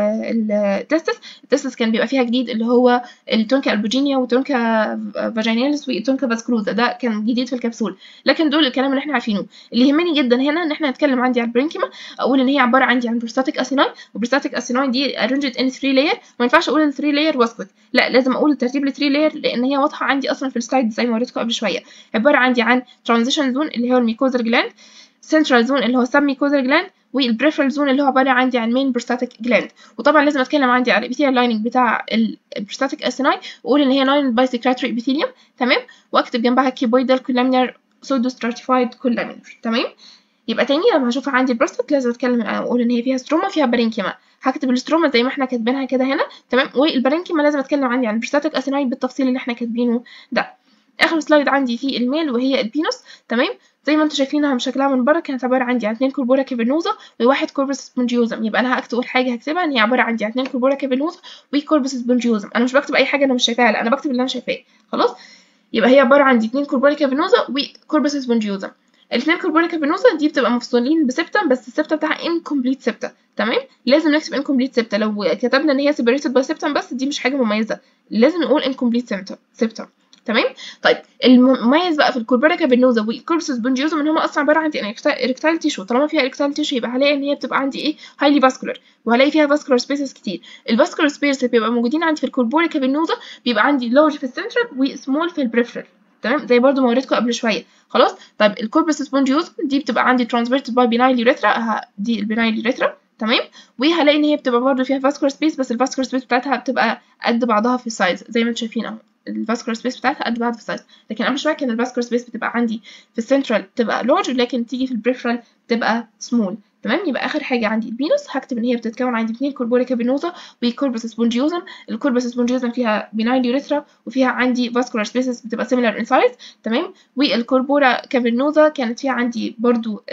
A: التستس كان بيبقى فيها جديد اللي هو التونكا البوجينيا وتونكا فاجيناليس وتونكا فاسكولوزا، ده كان جديد في الكبسول. لكن دول الكلام اللي احنا عارفينه. اللي يهمني جدا هنا ان احنا نتكلم عندي عن البرينكيما، اقول ان هي عباره عندي عن بروستاتيك اسيناي، وبروستاتيك اسيناي دي arranged in 3 layer. ما ينفعش اقول ال 3 layer واسكت، لا لازم اقول ترتيب ال 3 layer لان هي واضحه عندي اصلا في السلايد زي ما وريتكم قبل شويه. عباره عندي عن ترانزيشن زون اللي هو الميكوزر جلاند، سنترال زون اللي هو سب ميكوزر جلاند، والبريفرال زون اللي هو عباره عندي عن مين بروستاتيك جلاند. وطبعا لازم اتكلم عندي على الابيثيال لايننج بتاع البروستاتيك اسيناي واقول ان هي لايننج باي سكراتوري ابيثيليوم، تمام، واكتب جنبها كيبويدال كولامينار سودو ستراتيفايد كولامينار، تمام. يبقى تاني لما هشوف عندي البروستات لازم اتكلم اقول ان هي فيها ستروما فيها بارينكيما، هكتب الستروما زي ما احنا كاتبينها كده هنا، تمام، والبارينكيما لازم اتكلم عندي عن البروستاتيك اسيناي بالتفصيل اللي احنا كاتبينه ده. اخر سلايد عندي في الميل وهي البينوس، تمام. زي ما انتم شايفينها من شكلها من بره كانت عباره عندي عن 2 كوربورا كافرنوزا وواحد كوربس سبونجيوزم. يبقى انا هكتب حاجه هكتبها ان هي عباره عندي عن 2 كوربورا كافرنوزا وكوربس سبونجيوزم. انا مش بكتب اي حاجه انا مش شايفاها، لا انا بكتب اللي انا شايفاه، خلاص. يبقى هي عباره عندي 2 كوربورا كافرنوزا وكوربس سبونجيوزم. الاثنين كوربورا كافرنوزا دي بتبقى مفصولين بسبتم، بس السبتم بتاعها incomplete سبتم، تمام. لازم نكتب incomplete سبتم. لو كتبنا ان هي separated by سبتم بس دي مش حاجه مميزه، لازم نقول incomplete سبتم، تمام. طيب المميز بقى في الكوربورا كافرنوزا والكوربس سبونجيوزم ان هم اصلا عباره عن اريكتايل تيشو. طالما فيها اريكتايل تيشو يبقى هلاقي ان هي بتبقى عندي ايه هايلي فاسكولار، وهلاقي فيها فاسكولار سبيسز كتير. الفاسكولار سبيس اللي بيبقى موجودين عندي في الكوربورا كافرنوزا بيبقى عندي لارج في السنترال وسمول في البريفرال، تمام، زي برضو ما وريتكم قبل شويه، خلاص. طيب الكوربس سبونجيوزم دي بتبقى عندي ترانسفيرتد باي بينايل يوريثرا، دي البينايل يوريثرا، تمام. وهلاقي ان هي بتبقى برضو فيها فاسكولار سبيس، بس الفاسكولار سبيس بتاعتها بتبقى قد بعضها في السايز زي ما انتم شايفين اهو، الفاسكولار سبيس بتاعتها قد بعض في السايز. لكن قبل شويه كان الفاسكولار سبيس بتبقى عندي في السنترال بتبقى لارج، لكن تيجي في البريفرال بتبقى سمول، تمام. يبقى اخر حاجه عندي البينوس، هكتب ان هي بتتكون عندي 2 كوربورا كافرنوزا وكوربس سبونجيوزم. الكوربس سبونجيوزم فيها بينايل يوريثرا وفيها عندي فاسكولار سبيسز بتبقى similar in size، تمام. والكوربورا كافرنوزا كانت فيها عندي برضو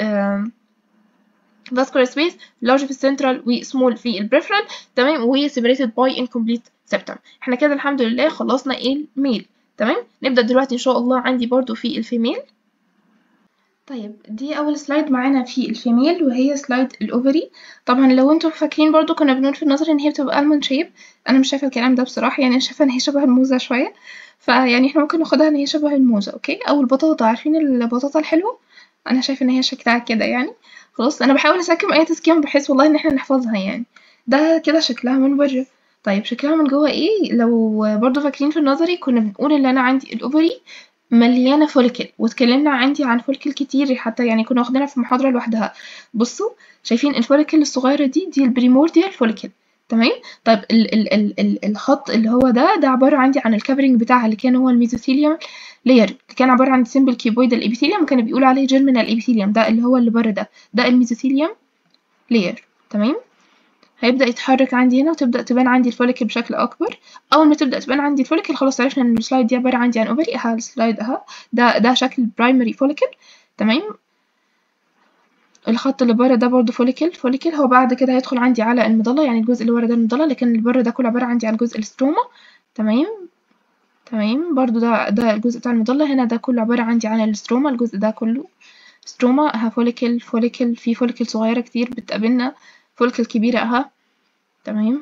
A: vascular space large في السنترال وسمول في البريفرال، تمام، و separated by incomplete septum. احنا كده الحمد لله خلصنا الميل، تمام. نبدأ دلوقتي ان شاء الله عندي برضو في الفيميل. طيب دي اول سلايد معانا في الفيميل وهي سلايد الاوفري. طبعا لو انتم فاكرين برضو كنا بنقول في النظر ان هي بتبقى almond shape. انا مش شايفه الكلام ده بصراحه، يعني انا شايفه ان هي شبه الموزه شويه، فيعني احنا ممكن ناخدها ان هي شبه الموزه، اوكي. او البطاطا، عارفين البطاطا الحلوه، انا شايفه ان هي شكلها كده يعني. خلاص انا بحاول اسكم اي تسكيم بحيث والله ان احنا نحفظها يعني. ده كده شكلها من بره. طيب شكلها من جوه ايه؟ لو برضو فاكرين في النظري كنا بنقول ان انا عندي الاوفري مليانه فوليكل، واتكلمنا عندي عن فوليكل كتير حتى، يعني كنا واخدينها في محاضره لوحدها. بصوا شايفين الفوليكل الصغيره دي البريمورديال فوليكل، تمام. طيب ال الخط اللي هو ده عباره عندي عن الكفرنج بتاعها اللي كان هو الميزوثيليوم لاير، اللي كان عباره عن سيمبل كيبويدال ابيثيليوم، وكانوا بيقولوا عليه جيرمينال ابيثيليوم، ده اللي هو اللي بره ده الميزوثيليوم لاير، تمام. هيبدأ يتحرك عندي هنا وتبدأ تبان عندي الفوليكل بشكل أكبر. أول ما تبدأ تبان عندي الفوليكل خلاص عرفنا إن السلايد دي عبارة عندي عن أوفري. أها السلايد أها، ده شكل برايمري فوليكل، تمام. الخط اللي بره ده برضو فوليكل. هو بعد كده هيدخل عندي على المضلة، يعني الجزء اللي ورا ده المضلة، لكن اللي بره ده كله عبارة عندي عن جزء الستروما، تمام. برضو ده الجزء بتاع المضلة. هنا ده كله عبارة عندي عن الستروما، الجزء ده كله ستروما. أها فوليكل في فوليكل صغيرة كتير بتقابلنا، فوليكل كبيرة أها، تمام.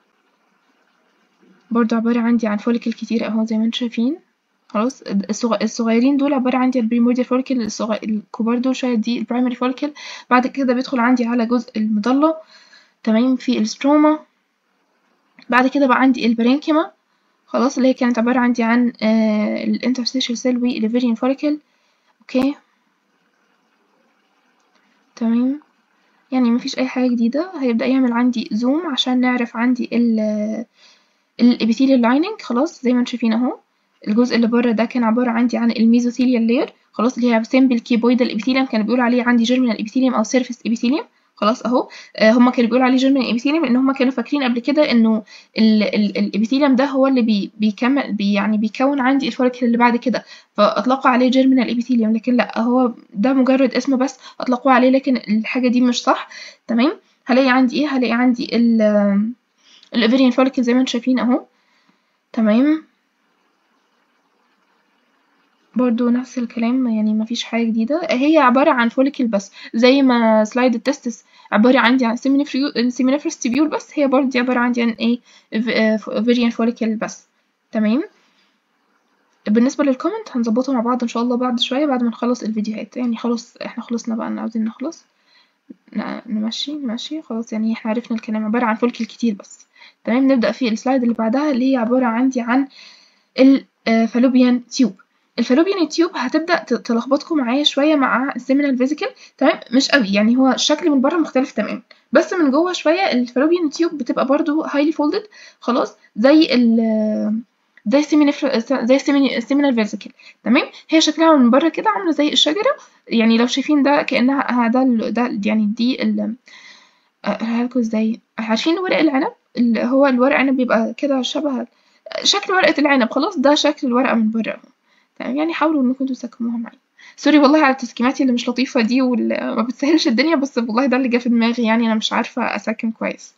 A: برضو عبارة عندي عن فوليكل كتير اهو زي ما انتم شايفين. خلاص الصغيرين دول عبارة عندي عن البريمورديال فوليكل، الكبار دول شوية دي البرايمري فوليكل. بعد كده بيدخل عندي على جزء المضلة، تمام، في الستروما. بعد كده بقى عندي البرينكيما، خلاص، اللي هي كانت عبارة عندي عن الانترستيشال سيل والليفيريان فوليكل، اوكي، تمام. يعني مفيش اي حاجة جديدة. هيبدأ يعمل عندي زوم عشان نعرف عندي الابيثيليال لايننج، خلاص زي ما انتم شايفين اهو. الجزء اللي بره ده كان عبارة عندي عن الميزوثيليال لاير، خلاص، اللي هي سيمبل كيبويدال ابيثيليوم، كانوا بيقولوا عليه عندي جيرمينال ابيثيليوم او سيرفيس ابيثيليوم، خلاص اهو. هما كانوا بيقولوا عليه جيرمينال ايبيثيليوم لان هما كانوا فاكرين قبل كده انه الابيثيليوم ده هو اللي بيكمل يعني بيكون عندي الفوليكل اللي بعد كده، فاطلقوا عليه جيرمينال ايبيثيليوم، لكن لا، هو ده مجرد اسم بس اطلقوه عليه، لكن الحاجه دي مش صح. تمام. هلاقي عندي ايه؟ هلاقي عندي الاوفريان فوليكل زي ما انتم شايفين اهو. تمام. برضو نفس الكلام، يعني مفيش حاجة جديدة، هي عبارة عن فوليكل بس، زي ما سلايد التستس عبارة عندي عن سيمينيفرس تيبيول، بس هي برضو دي عبارة عندي عن ايه؟ فيريان فوليكل بس. تمام. بالنسبة للكومنت هنظبطه مع بعض ان شاء الله بعد شوية، بعد ما نخلص الفيديوهات، يعني خلاص احنا خلصنا بقى، عاوزين نخلص نمشي خلاص، يعني احنا عرفنا الكلام عبارة عن فوليكل كتير بس. تمام. نبدأ في السلايد اللي بعدها اللي هي عبارة عندي عن الفالوبيان تيوب. الفالوبيان تيوب هتبدأ تلخبطكم معايا شوية مع السيمينال فيزيكال. تمام. مش قوي، يعني هو الشكل من بره مختلف تمام، بس من جوه شوية الفالوبيان تيوب بتبقى برضو هايلي فولدد، خلاص، زي زي السيمينال فيزيكال. تمام. هي شكلها من بره كده عاملة زي الشجرة، يعني لو شايفين ده كأنها ده يعني دي هقولها لكم ازاي. عارفين ورق العنب؟ اللي هو الورق العنب بيبقى كده شبه شكل ورقة العنب، خلاص ده شكل الورقة من بره اهو. تمام. يعني حاولوا انكم تسكموها معايا. سوري والله على التسكيمات اللي مش لطيفة دي واللي ما بتسهلش الدنيا، بس والله ده اللي جه في دماغي، يعني انا مش عارفة اسكم كويس.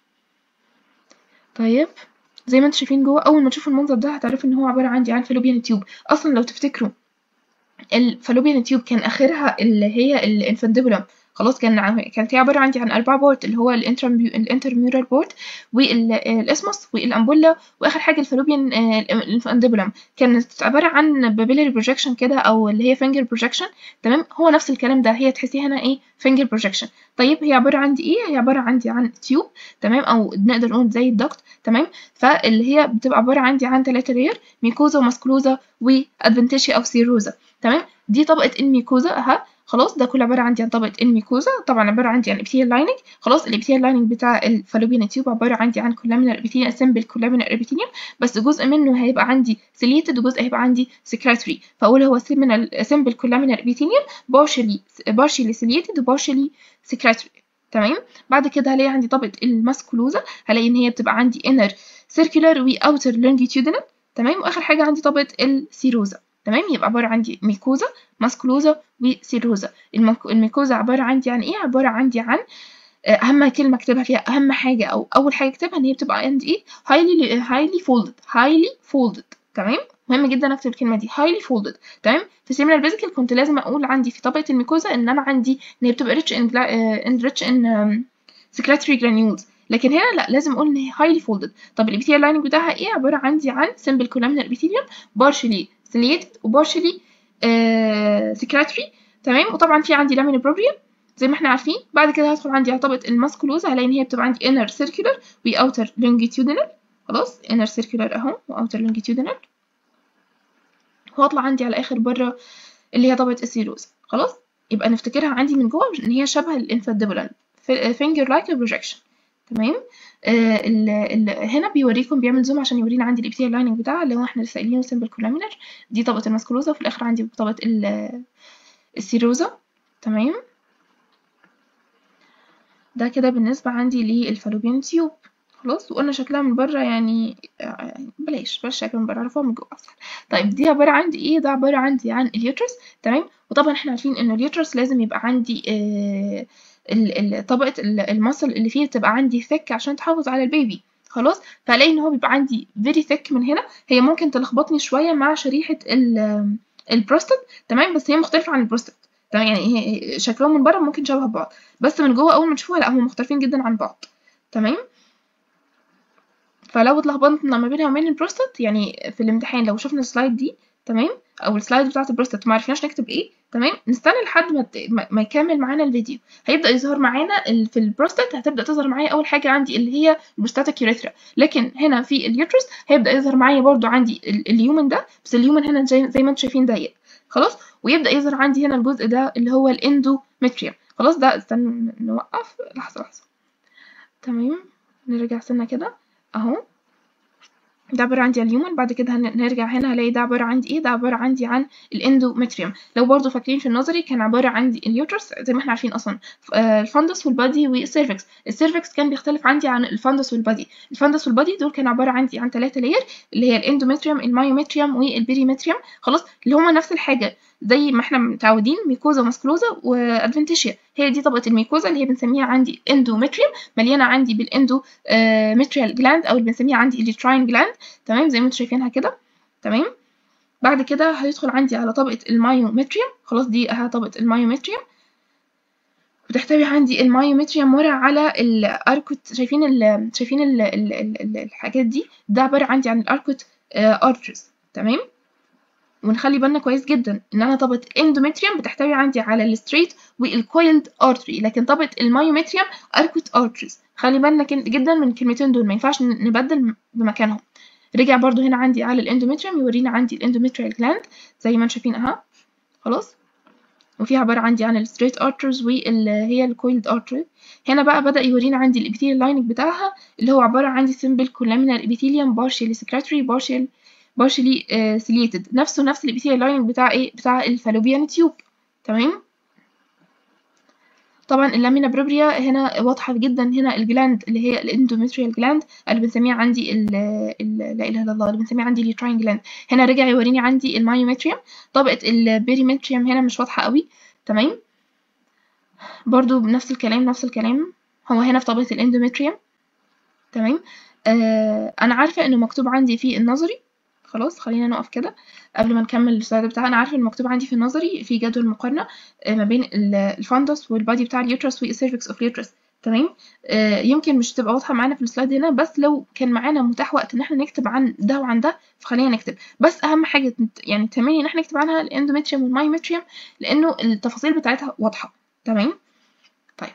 A: طيب، زي ما انتم شايفين جوه، اول ما تشوفوا المنظر ده هتعرفوا ان هو عبارة عن فالوبيان تيوب. اصلا لو تفتكروا الفالوبيان تيوب كان اخرها اللي هي الانفانديبولم، خلاص، كانت هي عباره عن 4 بورت، اللي هو الانترميورال بورت والاسموس والامبولا، واخر حاجه الفالوبيان الانفانديبولم كانت عباره عن بابيلاري بروجكشن كده، او اللي هي فينجر بروجكشن. تمام. هو نفس الكلام ده، هي تحسيها هنا ايه؟ فينجر بروجكشن. طيب هي عباره عن ايه؟ هي عباره عن تيوب. تمام. او نقدر نقول زي الدكت. تمام. فاللي هي بتبقى عباره عن 3 لاير: ميكوزا وماسكولوزا وادفنتيشيا او سيروزا. تمام. دي طبقة الميكوزا اها، خلاص، ده كله عبارة عن طبقة الميكوزا، طبعا عبارة عن ابيثيال لايننج، خلاص. الابيثيال لايننج بتاع الفالوبيان تيوب عبارة عن كولامينار ابيثيليوم، سمبل كولامينار ابيثيليوم، بس جزء منه هيبقى عندي سيليتد وجزء هيبقى عندي سكراتوري، فاقول هو سمبل كولامينار ابيثيليوم بارشلي سيليتد وبارشلي سكراتوري. تمام. بعد كده هلاقي عندي طبقة الماسكولوزا، هلاقي ان هي بتبقى عندي انر سيركولار واوتر لونجيتيودينال. تمام. واخر حاجة عندي طبقة السيروزا. تمام. يبقى عبارة عندي ميكوزا، ماسكولوزا وسيروزا. الميكوزا عبارة عندي عن ايه؟ عبارة عندي عن اهم كلمة اكتبها فيها، اهم حاجة او اول حاجة اكتبها ان هي بتبقى عندي ايه؟ highly folded. تمام. مهم جدا اكتب الكلمة دي highly folded. تمام. في سيمينال فيزيكال كنت لازم اقول عندي في طبقة الميكوزا ان انا عندي ان هي بتبقى rich in secretory granules، لكن هنا لا، لازم اقول ان هي highly folded. طب الابيثيال لايننج بتاعها ايه؟ عبارة عندي عن simple columnar epithelium partially ciliated وبارشلي سكراتري. تمام. وطبعا في عندي لامين بروبريم زي ما احنا عارفين. بعد كده هدخل عندي على طبقة الماسكولوزا، هلاقي ان هي بتبقى عندي inner circular و outer longitudinal، خلاص، inner circular اهو و outer longitudinal، وهطلع عندي على اخر بره اللي هي طبقة السيروزا، خلاص. يبقى نفتكرها عندي من جوه ان هي شبه الانفانديبولان finger like projection. تمام. هنا بيوريكم، بيعمل زوم عشان يورينا عندي الابيثيال لايننج بتاعها اللي هو احنا لسه قايلينه سمبل كولامينر، دي طبقة الماسكولوزا، وفي الاخر عندي طبقة السيروزا. تمام. ده كده بالنسبة عندي للفالوبيان تيوب، خلاص. وقلنا شكلها من بره، يعني بلاش شكلها من بره، عرفوها من جوه اسهل. طيب دي عبارة عندي ايه؟ ده عبارة عندي عن اليوترس. تمام. وطبعا احنا عارفين ان اليوترس لازم يبقى عندي طبقة المصل اللي فيه تبقى عندي ثيك عشان تحافظ على البيبي، خلاص. فالاقي ان هو بيبقى عندي فيري ثيك من هنا، هي ممكن تلخبطني شوية مع شريحة البروستات. تمام. بس هي مختلفة عن البروستات. تمام. يعني هي شكلهم من بره ممكن شبه بعض، بس من جوه اول ما تشوفوها لا، هم مختلفين جدا عن بعض. تمام. فلو اتلخبطنا ما بينها وبين البروستات، يعني في الامتحان لو شفنا السلايد دي، تمام، او السلايد بتاعه البروستات وما عرفناش نكتب ايه، تمام، نستنى لحد ما يكمل معانا الفيديو، هيبدا يظهر معانا في البروستات، هتبدا تظهر معايا اول حاجه عندي اللي هي البروستاتيك يوريثرا، لكن هنا في اليوترس هيبدا يظهر معايا برضو عندي اليومن ده، بس اليومن هنا زي ما انتم شايفين ضيق، خلاص. ويبدا يظهر عندي هنا الجزء ده اللي هو الاندوميتريوم، خلاص. ده استنى نوقف لحظه. تمام. نرجع سنه كده اهو. ده عبارة عندي عن اليومن. بعد كده هنرجع هنا هلاقي ده عبارة عندي ايه، ده عبارة عندي عن الاندومتريوم. لو برضو فاكرين في النظري كان عبارة عندي اليوترس زي ما احنا عارفين اصلا، الفندس والبادي والسيرفكس. السيرفكس كان بيختلف عندي عن الفندس والبادي. الفندس والبادي دول كان عبارة عندي عن 3 لاير، اللي هي الاندومتريوم، المايومتريوم والبيريمتريوم، خلاص، اللي هما نفس الحاجة زي ما احنا متعودين، ميكوزا وماسكولوزا وادفنتيشيا. هي دي طبقة الميكوزا اللي هي بنسميها عندي اندومتريوم، مليانة عندي بالاندو متريال جلاند، او اللي بنسميها عندي اليوتراين جلاند، تمام، زي ما انتم شايفينها كده، تمام. بعد كده هيدخل عندي على طبقة المايومتريوم، خلاص، دي طبقة المايومتريوم، بتحتوي عندي المايومتريوم ورا على الاركوت. شايفين الحاجات دي، ده عبارة عندي عن الاركوت ارترز، تمام. ونخلي بالنا كويس جدا ان انا طبقة الاندومتريوم بتحتوي عندي على الستريت والكويلد ارتري، لكن طبقة المايومتريوم اركوت ارترز. خلي بالنا جدا من الكلمتين دول، ما ينفعش نبدل بمكانهم. رجع برضو هنا عندي على الاندومتريوم، يورينا عندي الاندومتريال جلاند زي ما انتم شايفين اها، خلاص، وفي عبارة عندي عن الستريت ارترز واللي هي الكويلد ارتري. هنا بقى بدأ يورينا عندي الابيثيليال لايننج بتاعها، اللي هو عبارة عندي سيمبل كولامينار ابيثيليوم بارشلي سكريتوري بارشلي سيليتد، نفس الابيثيليال لايننج بتاع ايه، بتاع الفالوبيان تيوب، تمام. طبعا اللامينا بروبريا هنا واضحة جدا، هنا الجلاند اللي هي الاندومتريال جلاند اللي بنسميها عندي لا اله الا الله، اللي بنسميها عندي اليوتراين جلاند. هنا رجع يوريني عندي المايومتريوم. طبقة البيريمتريوم هنا مش واضحة قوي، تمام، برضو بنفس الكلام. هو هنا في طبقة الاندومتريوم، تمام. انا عارفة انه مكتوب عندي في النظري، خلاص، خلينا نقف كده قبل ما نكمل السلايد بتاعنا. انا عارفه ان مكتوب عندي في النظري في جدول مقارنه ما بين الفندس والبادي بتاع اليوترس والسيرفكس اوف اليوترس، تمام. يمكن مش تبقى واضحه معانا في السلايد هنا، بس لو كان معانا متاح وقت ان احنا نكتب عن ده وعن ده فخلينا نكتب. بس اهم حاجه يعني تهمني ان احنا نكتب عنها الاندومتريوم والمايومتريوم، لانه التفاصيل بتاعتها واضحه، تمام. طيب،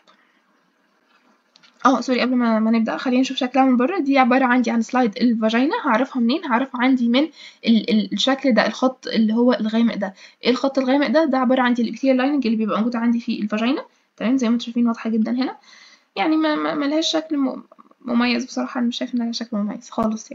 A: سوري، قبل ما نبدأ خلينا نشوف شكلها من بره. دي عبارة عندي عن سلايد الفاجينا. هعرفها منين؟ هعرفها عندي من الشكل ده، الخط اللي هو الغامق ده. ايه الخط الغامق ده؟ ده عبارة عندي الابيثيليال لايننج اللي بيبقى موجود عندي في الفاجينا، تمام، زي ما انتم شايفين واضحة جدا هنا. يعني ما لهاش شكل مميز بصراحة، انا مش شايفة ان لها شكل مميز خالص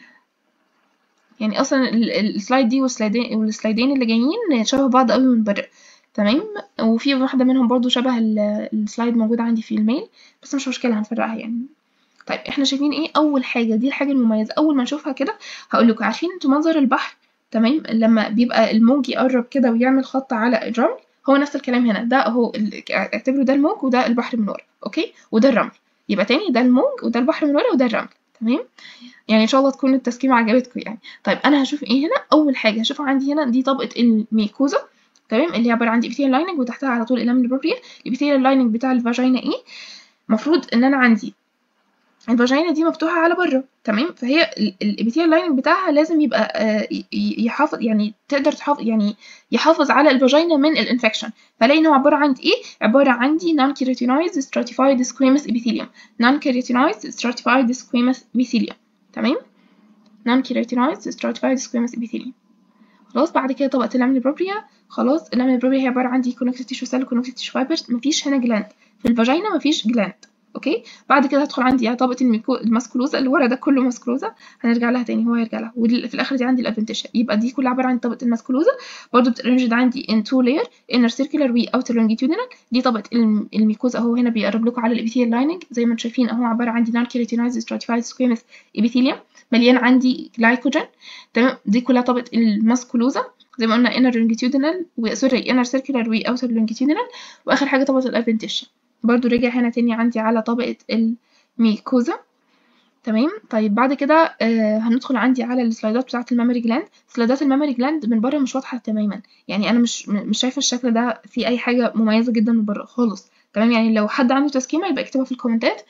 A: يعني اصلا السلايد دي والسلايدين اللي جايين شبه بعض قوي من بره، تمام. وفي واحدة منهم برضو شبه السلايد موجودة عندي في الميل، بس مش مشكلة هنفرقها يعني. طيب، احنا شايفين ايه اول حاجه؟ دي الحاجه المميزه. اول ما نشوفها كده هقول لكم، عارفين انتوا منظر البحر، تمام، لما بيبقى الموج يقرب كده ويعمل خط على الرمل، هو نفس الكلام هنا. ده اهو اعتبروا ده الموج وده البحر من ورا، اوكي، وده الرمل. يبقى تاني، ده الموج وده البحر من ورا وده الرمل، تمام. يعني ان شاء الله تكون التسكيمه عجبتكم يعني. طيب، انا هشوف ايه هنا؟ اول حاجه هشوفها عندي هنا دي طبقه الميكوزا، تمام، اللي هي عباره عن ابيثيليال لايننج وتحتها على طول اللامين بروبريا. الابيثيليال لايننج بتاع الفاجينا ايه؟ المفروض ان انا عندي الفاجينا دي مفتوحة على بره، تمام، فهي الابيثيال لايننج بتاعها لازم يبقى يحافظ، يعني تقدر تحافظ، يعني يحافظ على الفاجينا من الانفكشن. فلاقي ان هو عبارة عن ايه؟ عبارة عندي non keratinized stratified squamous epithelium. non keratinized stratified squamous epithelium، تمام. non keratinized stratified squamous epithelium. خلاص، بعد كده طبقة اللامين بروبريا. خلاص، اللامين بروبريا هي عبارة عن دي connective tissue cell connective tissue fibers. مفيش هنا جلاند في الفاجينا، مفيش جلاند، اوكي. بعد كده هدخل عندي على طبقة الماسكولوزا، اللي ورا ده كله ماسكولوزا، هنرجع لها تاني، هو هيرجع لها، وفي الاخر دي عندي الادفنتيشيا. يبقى دي كلها عبارة عن طبقة الماسكولوزا، برضو بترنجد عندي in two layer inner circular و outer longitudinal. دي طبقة الميكوزا اهو، هنا بيقرب لكم على الابيثيال لايننج زي ما انتم شايفين اهو، عبارة عندي non keratinized stratified squamous epithelium مليان عندي جلايكوجين، تمام. دي كلها طبقة الماسكولوزا زي ما قلنا inner longitudinal inner circular و outer longitudinal. واخر حاجة طبقة الادفنتيشيا. برضو رجع هنا تاني عندي على طبقة الميكوزا، تمام. طيب، بعد كده هندخل عندي على السلايدات بتاعة المامري جلاند. سلايدات المامري جلاند من بره مش واضحة تماما، يعني انا مش شايفة الشكل ده فيه اي حاجة مميزة جدا من بره خالص، تمام. يعني لو حد عنده تسكيمة يبقى يكتبها في الكومنتات،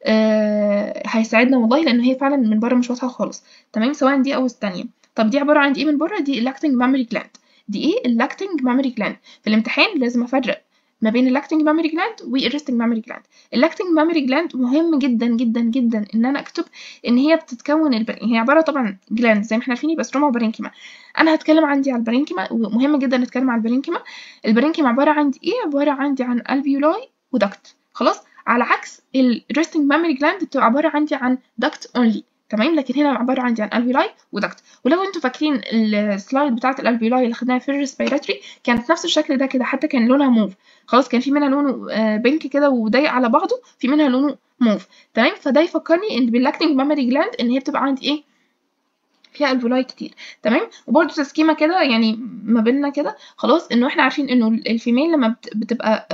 A: هيساعدنا والله، لان هي فعلا من بره مش واضحة خالص، تمام، سواء دي او الثانية. طب دي عبارة عن ايه من بره؟ دي اللاكتنج مامري جلاند. دي ايه اللاكتنج مامري جلاند؟ في الامتحان لازم افرق ما بين اللاكتنج مامري جلاند والريستنج مامري جلاند. اللاكتنج مامري جلاند مهم جدا جدا جدا ان انا اكتب ان هي بتتكون هي عباره طبعا جلاند زي ما احنا عارفين، يبقى ستروما وبارينكيما. انا هتكلم عندي على البارينكيما، ومهم جدا نتكلم على البارينكيما. البارينكيما عباره عندي ايه؟ عباره عندي عن الفيولاي ودكت، خلاص، على عكس الريستنج مامري جلاند بتبقى عباره عندي عن دكت اونلي، تمام، لكن هنا عباره عندي عن الفيولاي ودكت. ولو انتوا فاكرين السلايد بتاعه الالفيولاي اللي خدناها في الريسبيراتوري كانت نفس الشكل ده كده، حتى كان لونها موف. خلاص، كان في منها لونه بينك كده وضيق على بعضه، في منها لونه موف. تمام، فده يفكرني ان باللاكتنج مامري جلاند ان هي بتبقى عندي ايه، فيها الفيولاي كتير. تمام، وبرده تسكيمه كده يعني ما بيننا كده، خلاص، انه احنا عارفين انه الفيميل لما بتبقى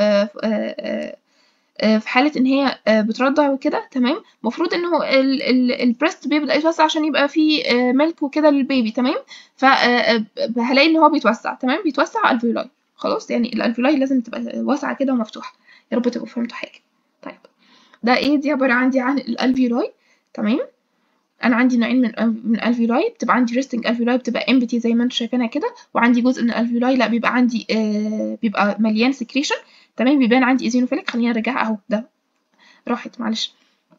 A: في حالة ان هي بترضع وكده، تمام، مفروض انه البريست بيبدأ يتوسع عشان يبقى فيه ملك وكده للبيبي. تمام، فهلاقي ان هو بيتوسع. تمام، بيتوسع الفيولاي. خلاص، يعني الالفيولاي لازم تبقى واسعة كده ومفتوحة. يا رب تبقوا فهمتوا حاجة. طيب، ده ايه؟ دي عبارة عندي عن الالفيولاي. تمام، انا عندي نوعين من الالفيولاي، بتبقى عندي ريستنج الفيولاي بتبقى امبتي زي ما انتم شايفينها كده، وعندي جزء من الالفيولاي لا بيبقى عندي بيبقى مليان سكريشن. تمام، بيبان عندي ايزينوفيليك. خلينا نرجعها اهو، ده راحت معلش،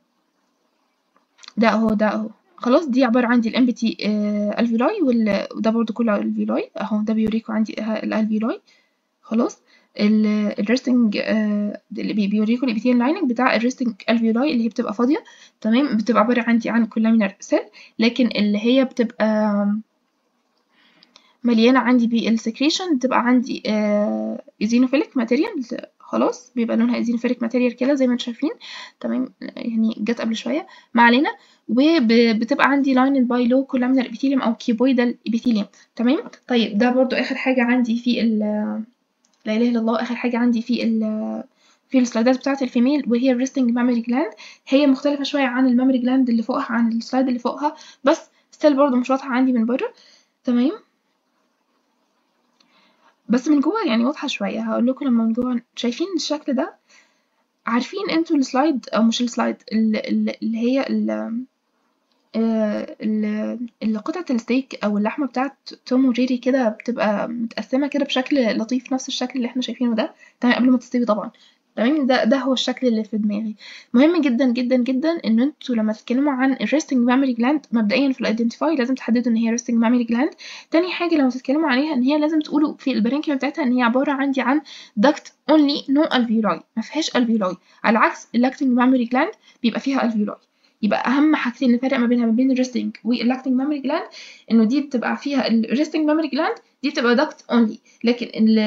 A: ده اهو، ده اهو. خلاص، دي عبارة عندي الامبتي الفيولاي، وده برضو كله الفيولاي اهو، ده بيوريكم عندي الالفيولاي. خلاص، الريستنج اللي بيوريكم الابيثيليال لايننج بتاع الريستنج الفيولاي اللي هي بتبقى فاضيه. تمام، بتبقى عباره عندي عن كولامينار سيل، لكن اللي هي بتبقى مليانه عندي بالسكريشن بتبقى عندي ايزينوفيليك ماتيريال. خلاص، بيبقى لونها ايزينوفيليك ماتيريال كده زي ما انتم شايفين. تمام، يعني جت قبل شويه، ما علينا. وبتبقى عندي لاين باي لو كولامينار ابيثيليوم او كيبويدال ابيثيليوم. تمام، طيب، ده برضو اخر حاجه عندي في لا اله الا الله، اخر حاجه عندي في السلايدات بتاعه الفيميل، وهي الريستنج مامري جلاند. هي مختلفه شويه عن المامري جلاند اللي فوقها، عن السلايد اللي فوقها، بس ستيل برضو مش واضحه عندي من بره. تمام، بس من جوه يعني واضحه شويه. هقول لكم لما من جوه. شايفين الشكل ده؟ عارفين انتوا السلايد او مش السلايد اللي هي قطعة الستيك أو اللحمة بتاعة توم وجيري كده بتبقى متقسمة كده بشكل لطيف، نفس الشكل اللي احنا شايفينه ده. تمام، قبل ما تستوي طبعا. تمام، ده هو الشكل اللي في دماغي. مهم جدا جدا جدا ان انتوا لما تتكلموا عن الريستنج مامري جلاند مبدئيا في الايدنتيفاي لازم تحددوا ان هي ريستنج مامري جلاند. تاني حاجه لما تتكلموا عليها ان هي لازم تقولوا في البرانكيوم بتاعتها ان هي عباره عندي عن داكت اونلي نو الفيولاي، ما فيهاش الفيولاي، على عكس اللاكتنج مامري جلاند بيبقى فيها الفيولاي. يبقى اهم حاجتين نفرق ما بينها ما بين الريستنج واللاكتنج مامري جلاند انه دي بتبقى فيها الريستنج مامري جلاند دي بتبقى داكت اونلي، لكن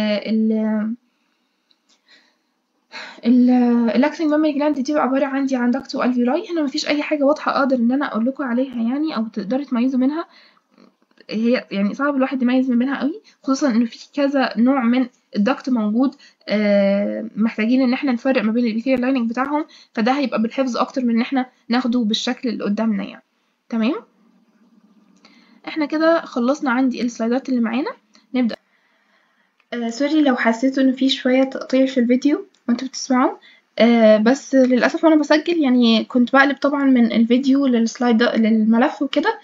A: اللاكتنج مامري جلاند دي بتبقى عباره عندي عن داكت والفيولاي. هنا مفيش اي حاجه واضحه اقدر ان انا اقول لكم عليها يعني، او تقدروا تميزوا منها. هي يعني صعب الواحد يميز ما بينها قوي، خصوصا انه في كذا نوع من الدكت موجود. محتاجين ان احنا نفرق ما بين الابيثيليال لايننج بتاعهم، فده هيبقى بالحفظ اكتر من ان احنا ناخده بالشكل اللي قدامنا يعني. تمام، احنا كده خلصنا عندي السلايدات اللي معانا. نبدأ. سوري لو حسيتوا ان في شوية تقطيع في الفيديو وانتوا بتسمعوا، بس للأسف وانا بسجل يعني كنت بقلب طبعا من الفيديو للسلايد للملف وكده،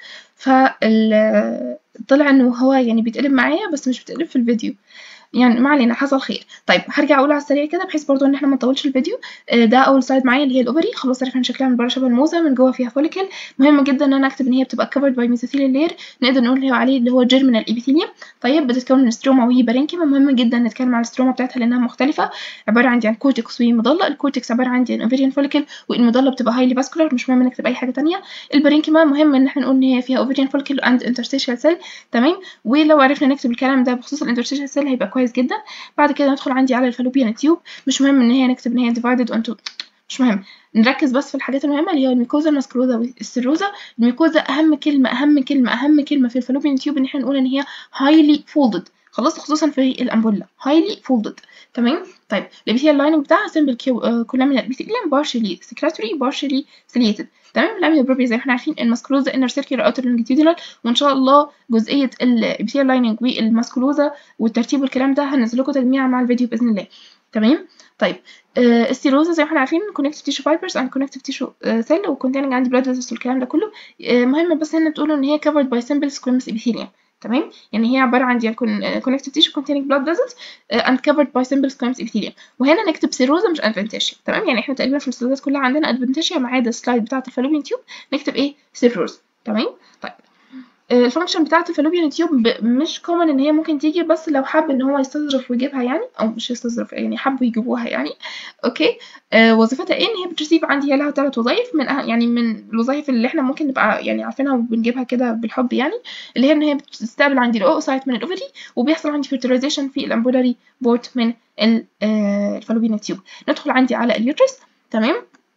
A: طلع انه هو يعني بيتقلب معايا بس مش بيتقلب في الفيديو. يعني ما علينا، حصل خير. طيب، هرجع اقول على السريع كده بحيث برضو ان احنا ما نطولش الفيديو. ده اول سلايد معايا اللي هي الاوفري. خلاص، عرفنا شكلها من بره شبه الموزه، من جوه فيها فوليكل. مهم جدا ان انا اكتب ان هي بتبقى covered by mesothelial layer، نقدر نقول اللي هو عليه اللي هو germinal epithelium. طيب، بتتكون من ستروما وبارينكيما. مهم جدا نتكلم على الستروما بتاعتها لانها مختلفه، عباره عن كورتكس ومضله. الكورتكس عباره عن اوفريان فوليكل، والمضله بتبقى هايلي فاسكولار. مش مهم نكتب اي حاجه ثانيه. البارينكيما مهم ان احنا نقول ان هي فيها اوفريان فوليكل اند انترستيشال سيل. تمام، ولو عرفنا نكتب الكلام ده بخصوص الانترستيشال سيل هيبقى كويس جدا. بعد كده ندخل عندي على الفالوبيان تيوب. مش مهم ان هي نكتب ان هي divided onto، مش مهم، نركز بس في الحاجات المهمه اللي هي الميكوزا الماسكولوزا والسيروزا. الميكوزا اهم كلمه اهم كلمه اهم كلمه في الفالوبيان تيوب ان احنا نقول ان هي highly folded. خلاص، خصوصا في الامبولا highly folded. تمام، طيب، الابيثيال لايننج بتاعها simple columnar epithelium partially secretory partially ciliated. تمام، الاميو بروبري زي ما احنا عارفين الماسكولوزا انر سيركيولار اوتر لونجيتيودينال، وان شاء الله جزئيه الابيثيال لايننج والماسكولوزا والترتيب والكلام ده هنزل لكم تجميع مع الفيديو باذن الله. تمام، طيب، السيروزا زي ما احنا عارفين connective tissue fibers and connective tissue cell وcontaining عندي blood vessels والكلام ده كله. مهم بس هنا تقولوا ان هي covered by simple squamous epithelium. تمام، يعني هي عباره عن connective tissue containing blood vessels and covered by simple squamous epithelium. وهنا نكتب سيروزا مش adventitia. تمام، يعني احنا تقريبا في السلايدات كلها عندنا adventitia ما عدا السلايد بتاعه الفالوبيان تيوب نكتب ايه؟ سيروزا. تمام، طيب، الفانكشن بتاعه الفالوبيان تيوب مش كومن ان هي ممكن تيجي، بس لو حب ان هو يستظرف ويجيبها يعني، او مش يستظرف يعني حبوا يجيبوها يعني. اوكي. وظيفتها ايه؟ ان هي بترسيف عندي، هي لها 3 وظايف من يعني من الوظايف اللي احنا ممكن نبقى يعني عارفينها وبنجيبها كده بالحب يعني، اللي هي ان هي بتستقبل عندي الاوسايت من الاوفري، وبيحصل عندي فيرتيلايزيشن في الامبولاري بورت من الفالوبيان تيوب. ندخل عندي على اليوترس. تمام.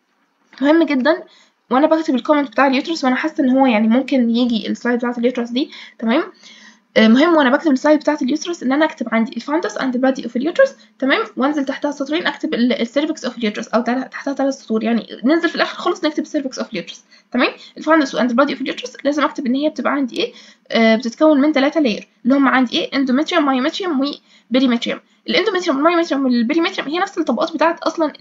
A: مهم جدا وانا بكتب الكومنت بتاع اليوترس، وانا حاسه ان هو يعني ممكن يجي السلايد بتاعت اليوترس دي. تمام. مهم وانا بكتب السلايد بتاعت اليوترس ان انا اكتب عندي الفاندس اند بادي اوف اليوترس. تمام. وانزل تحتها سطرين اكتب السيرفكس اوف اليوترس، او تحتها 3 سطور يعني، ننزل في الاخر خالص نكتب السيرفكس اوف اليوترس. تمام. الفاندس اند بادي اوف اليوترس لازم اكتب ان هي بتبقى عندي ايه، بتتكون من 3 لاير اللي هم عندي ايه، اندوميتريوم، مايوميتريوم، وبريميتريوم. الاندوميتريوم والمايوميتريوم والبريميتريوم هي نفس الطبقات بتاعت اصلا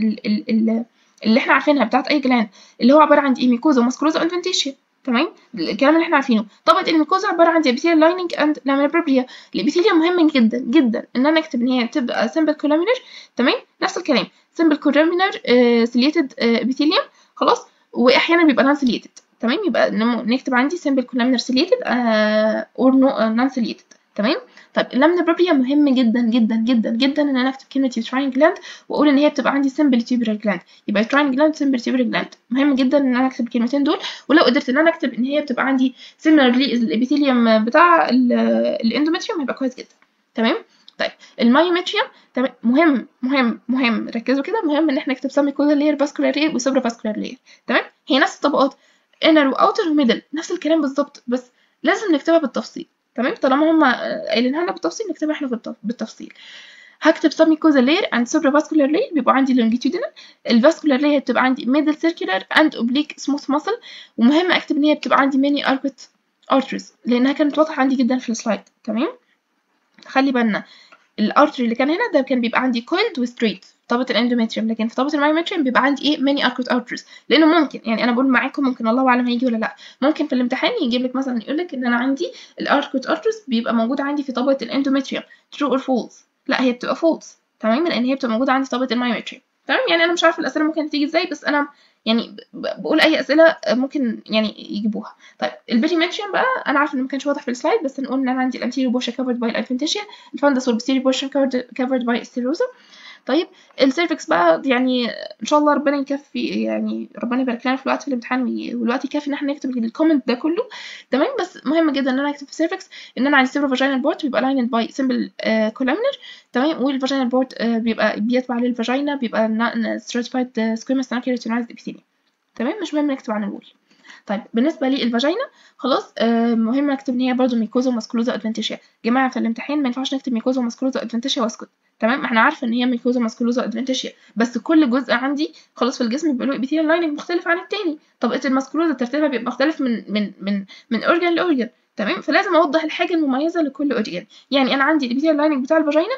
A: اللي احنا عارفينها بتاعت اي جلاند، اللي هو عباره عن ايه، ميكوزا وماسكولوزا وادفنتيشيا. تمام. الكلام اللي احنا عارفينه. طبقه الميكوزا عباره عن ابيثيليال لايننج اند لامينا بروبريا. الابيثيليوم مهم جدا جدا ان انا اكتب ان هي تبقى سمبل كولامينر. تمام. نفس الكلام سمبل كولامينر سيليتد ابيثيليوم. خلاص. واحيانا بيبقى نون سيليتد. تمام. يبقى نكتب عندي سمبل كولامينر سيليتد اور نون سيليتد. تمام. طيب اللامينا بروبريا مهم جدا جدا جدا جدا ان انا اكتب كلمه يوتراين جلاند واقول ان هي بتبقى عندي سمبل تيوبرال جلاند. يبقى يوتراين جلاند سمبل تيوبرال جلاند، مهم جدا ان انا اكتب الكلمتين دول. ولو قدرت ان انا اكتب ان هي بتبقى عندي سيميلرلي الابيثيليوم بتاع الاندوميتريوم هيبقى كويس جدا. تمام. طيب المايوميتريوم. تمام. مهم مهم مهم، ركزوا كده، مهم ان احنا نكتب ساميكوزال لير، فاسكولار لير، وسوبرا فاسكولار لير. تمام. هي نفس الطبقات، انر واوتر وميدل، نفس الكلام بالظبط، بس لازم نكتبها بالتفصيل. تمام. طالما هم قايلينها لنا بالتفصيل نكتبها احنا بالتفصيل. هكتب submucosal layer and supravascular layer بيبقوا عندي longitudinal. الفاسكولار layer بتبقى عندي middle circular and oblique smooth muscle. ومهم اكتب ان هي بتبقى عندي many arcuate arteries لانها كانت واضحه عندي جدا في السلايد. تمام. خلي بالنا الارتري اللي كان هنا ده كان بيبقى عندي coiled و straight في طبقه الاندوميتريوم، لكن في طبقه المايوميتريوم بيبقى عندي ايه many arcuate arteries. لانه ممكن يعني انا بقول معاكم ممكن الله اعلم هيجي ولا لا، ممكن في الامتحان يجيب لك مثلا يقول لك ان انا عندي الاركوت arteries بيبقى موجود عندي في طبقه الاندوميتريوم true or false. لا هي بتبقى false. تمام. لان هي بتبقى موجوده عندي في طبقه المايوميتريوم. تمام. يعني انا مش عارفه الاسئله ممكن تيجي ازاي، بس انا يعني بقول اي اسئله ممكن يعني يجيبوها. طيب البريميتريوم بقى انا عارفه انه ما كانش واضح في السلايد، بس نقول ان انا عندي الانتيريور بورشن كفرد باي الادفنتيشيا، الفندس والبوستيريور بورشن كفرد باي السيروزا. طيب السيرفكس بقى يعني ان شاء الله ربنا يكفي، يعني ربنا يبارك لنا في الوقت في الامتحان والوقت يكفي ان احنا نكتب الكومنت ده كله. تمام. بس مهم جدا ان انا اكتب في السيرفكس ان انا عندي سيرو فاجينال بورت بيبقى لايند باي سمبل كولامنر. تمام. والفاجينال بورت بيبقى بيتبع للفاجينا بيبقى ستراتيفايد سكويموس نانكيراتينايزد ابيثيليوم. تمام. مش مهم نكتب عن الوول. طيب بالنسبه للفاجينا خلاص مهم نكتب ان هي برضو ميكوزا وماسكولوزا ادفنتيشيا. جماعه في الامتحان ما ينفعش نكتب ميكوزا وماسكولوزا ادفنتيشيا واسكت. تمام. احنا عارفه ان هي ميكوزا ماسكولوزا ادفنتيشيا، بس كل جزء عندي خلاص في الجسم بيبقى له ابيثيليال لايننج مختلف عن التاني. طبقه الماسكولوزا ترتيبها بيبقى مختلف من اورجان لاورجان. تمام. فلازم اوضح الحاجه المميزه لكل اورجان. يعني انا عندي الابيثيليال لايننج بتاع الفاجينا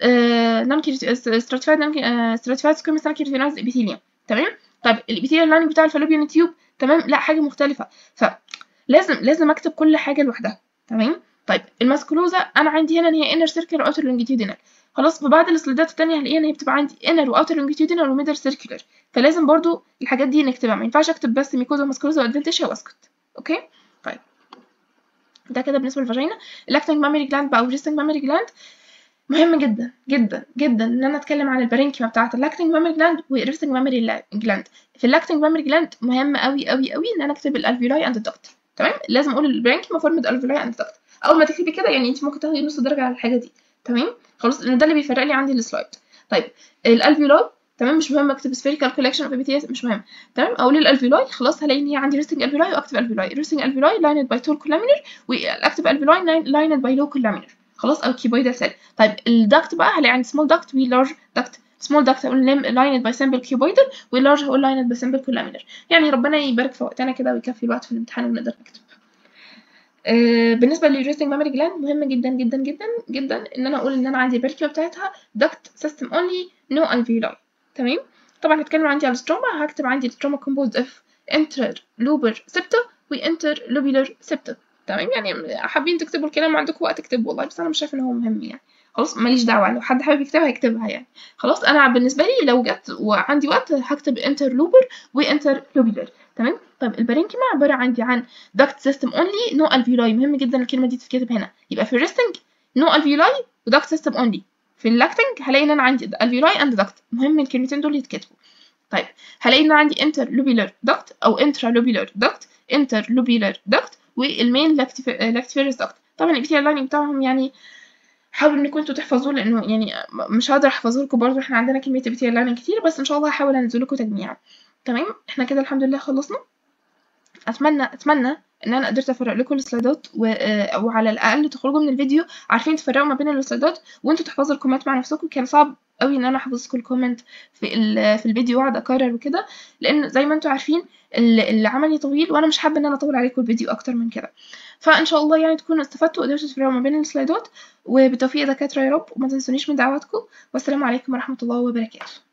A: ستراتيفايد سكويموس نانكيراتينايزد ابيثيليوم. تمام. طيب الابيثيليال لايننج بتاع الفالوبيان تيوب تمام لا حاجه مختلفه، فلازم اكتب كل حاجه لوحدها. تمام. طيب الماسكولوزا انا عندي هنا ان هي انر سيركلر واوتر لونجيتيودينال. خلاص في بعض السلايدات التانية هلاقيها ان هي بتبقى عندي انر واوتر لونجيتيودينال وميدل سيركلر، فلازم برضو الحاجات دي نكتبها، ما ينفعش اكتب بس ميكوزا وماسكولوزا وادفنتيشيا واسكت. اوكي. طيب ده كده بالنسبه للفاجينا. الاكتنج مامري جلاند بقى والريستنج مامري جلاند مهم جدا جدا جدا ان انا اتكلم عن البارينكيما بتاعه اللاكتنج مامري جلاند والريستنج مامري جلاند. في اللاكتنج مامري جلاند مهم قوي قوي قوي ان انا اكتب الالفيولاي اند الدكت. تمام. لازم اقول البارينكيما فورمد الفيولاي اند الدكت. اول ما تكتبي كده يعني انت ممكن تاخدي نص درجه على الحاجه دي. تمام. خلاص لان ده اللي بيفرق لي عندي السلايد. طيب الالفيولاي تمام مش مهم اكتب spherical collection of epithelium مش مهم. تمام. اقول الالفيولاي خلاص هلاقي ان هي عندي resting alveoli واكتب alveoli resting alveoli lined by tall columnar واكتب alveoli lined by low columnar خلاص او cuboidal cell. طيب الدكت بقى هلاقي عندي small duct و large duct. small duct هقول lined by simple cuboidal والlarge هقول lined by simple columnar. يعني ربنا يبارك في وقتنا كده ويكفي الوقت في الامتحان ونقدر نكتب. بالنسبه للريستنج مامري جلاند مهم جدا جدا جدا جدا ان انا اقول ان انا عندي البركيوه بتاعتها duct system only no alveoli. تمام. طبعا هتكلم عندي على الستروما، هكتب عندي الستروما composed of interlobar septa و interlobular septa. تمام. يعني حابين تكتبوا الكلام عندكم وقت تكتبوا والله، بس انا مش شايفه ان هو مهم يعني. خلاص ماليش دعوه، لو حد حابب يكتبها يكتبها يعني. خلاص انا بالنسبه لي لو جت وعندي وقت هكتب interlobar و interlobular. تمام. طيب البارينكيما عباره عن duct system only no alveoli. مهم جدا الكلمه دي تتكتب هنا. يبقى في الريستنج no alveoli وduct system only. في اللاكتنج هلاقي ان انا عندي alveoli and duct. مهم الكلمتين دول يتكتبوا. طيب هلاقي ان عندي interlobular duct او intralobular duct interlobular duct والمين lactiferous duct. طبعا الابيثيال لايننج بتاعهم يعني حاولوا انكم انتوا تحفظوه لانه يعني مش هقدر احفظه لكم برضه. احنا عندنا كميه ابيثيال لايننج كتير بس ان شاء الله هحاول انزل لكم تجميع. تمام. احنا كده الحمد لله خلصنا. اتمنى ان انا قدرت افرق لكم السلايدات او على الاقل تخرجوا من الفيديو عارفين تفرقوا ما بين السلايدات وانتوا تحفظوا الكومنت مع نفسكم. كان صعب قوي ان انا احفظ كل كومنت في الفيديو واقعد اكرر وكده لان زي ما انتوا عارفين العملي طويل وانا مش حابه ان انا اطول عليكم الفيديو اكتر من كده. فان شاء الله يعني تكونوا استفدتوا وقدرتوا تفرقوا ما بين السلايدات. وبالتوفيق يا دكاتره يا رب. وما تنسونيش من دعواتكم. والسلام عليكم ورحمه الله وبركاته.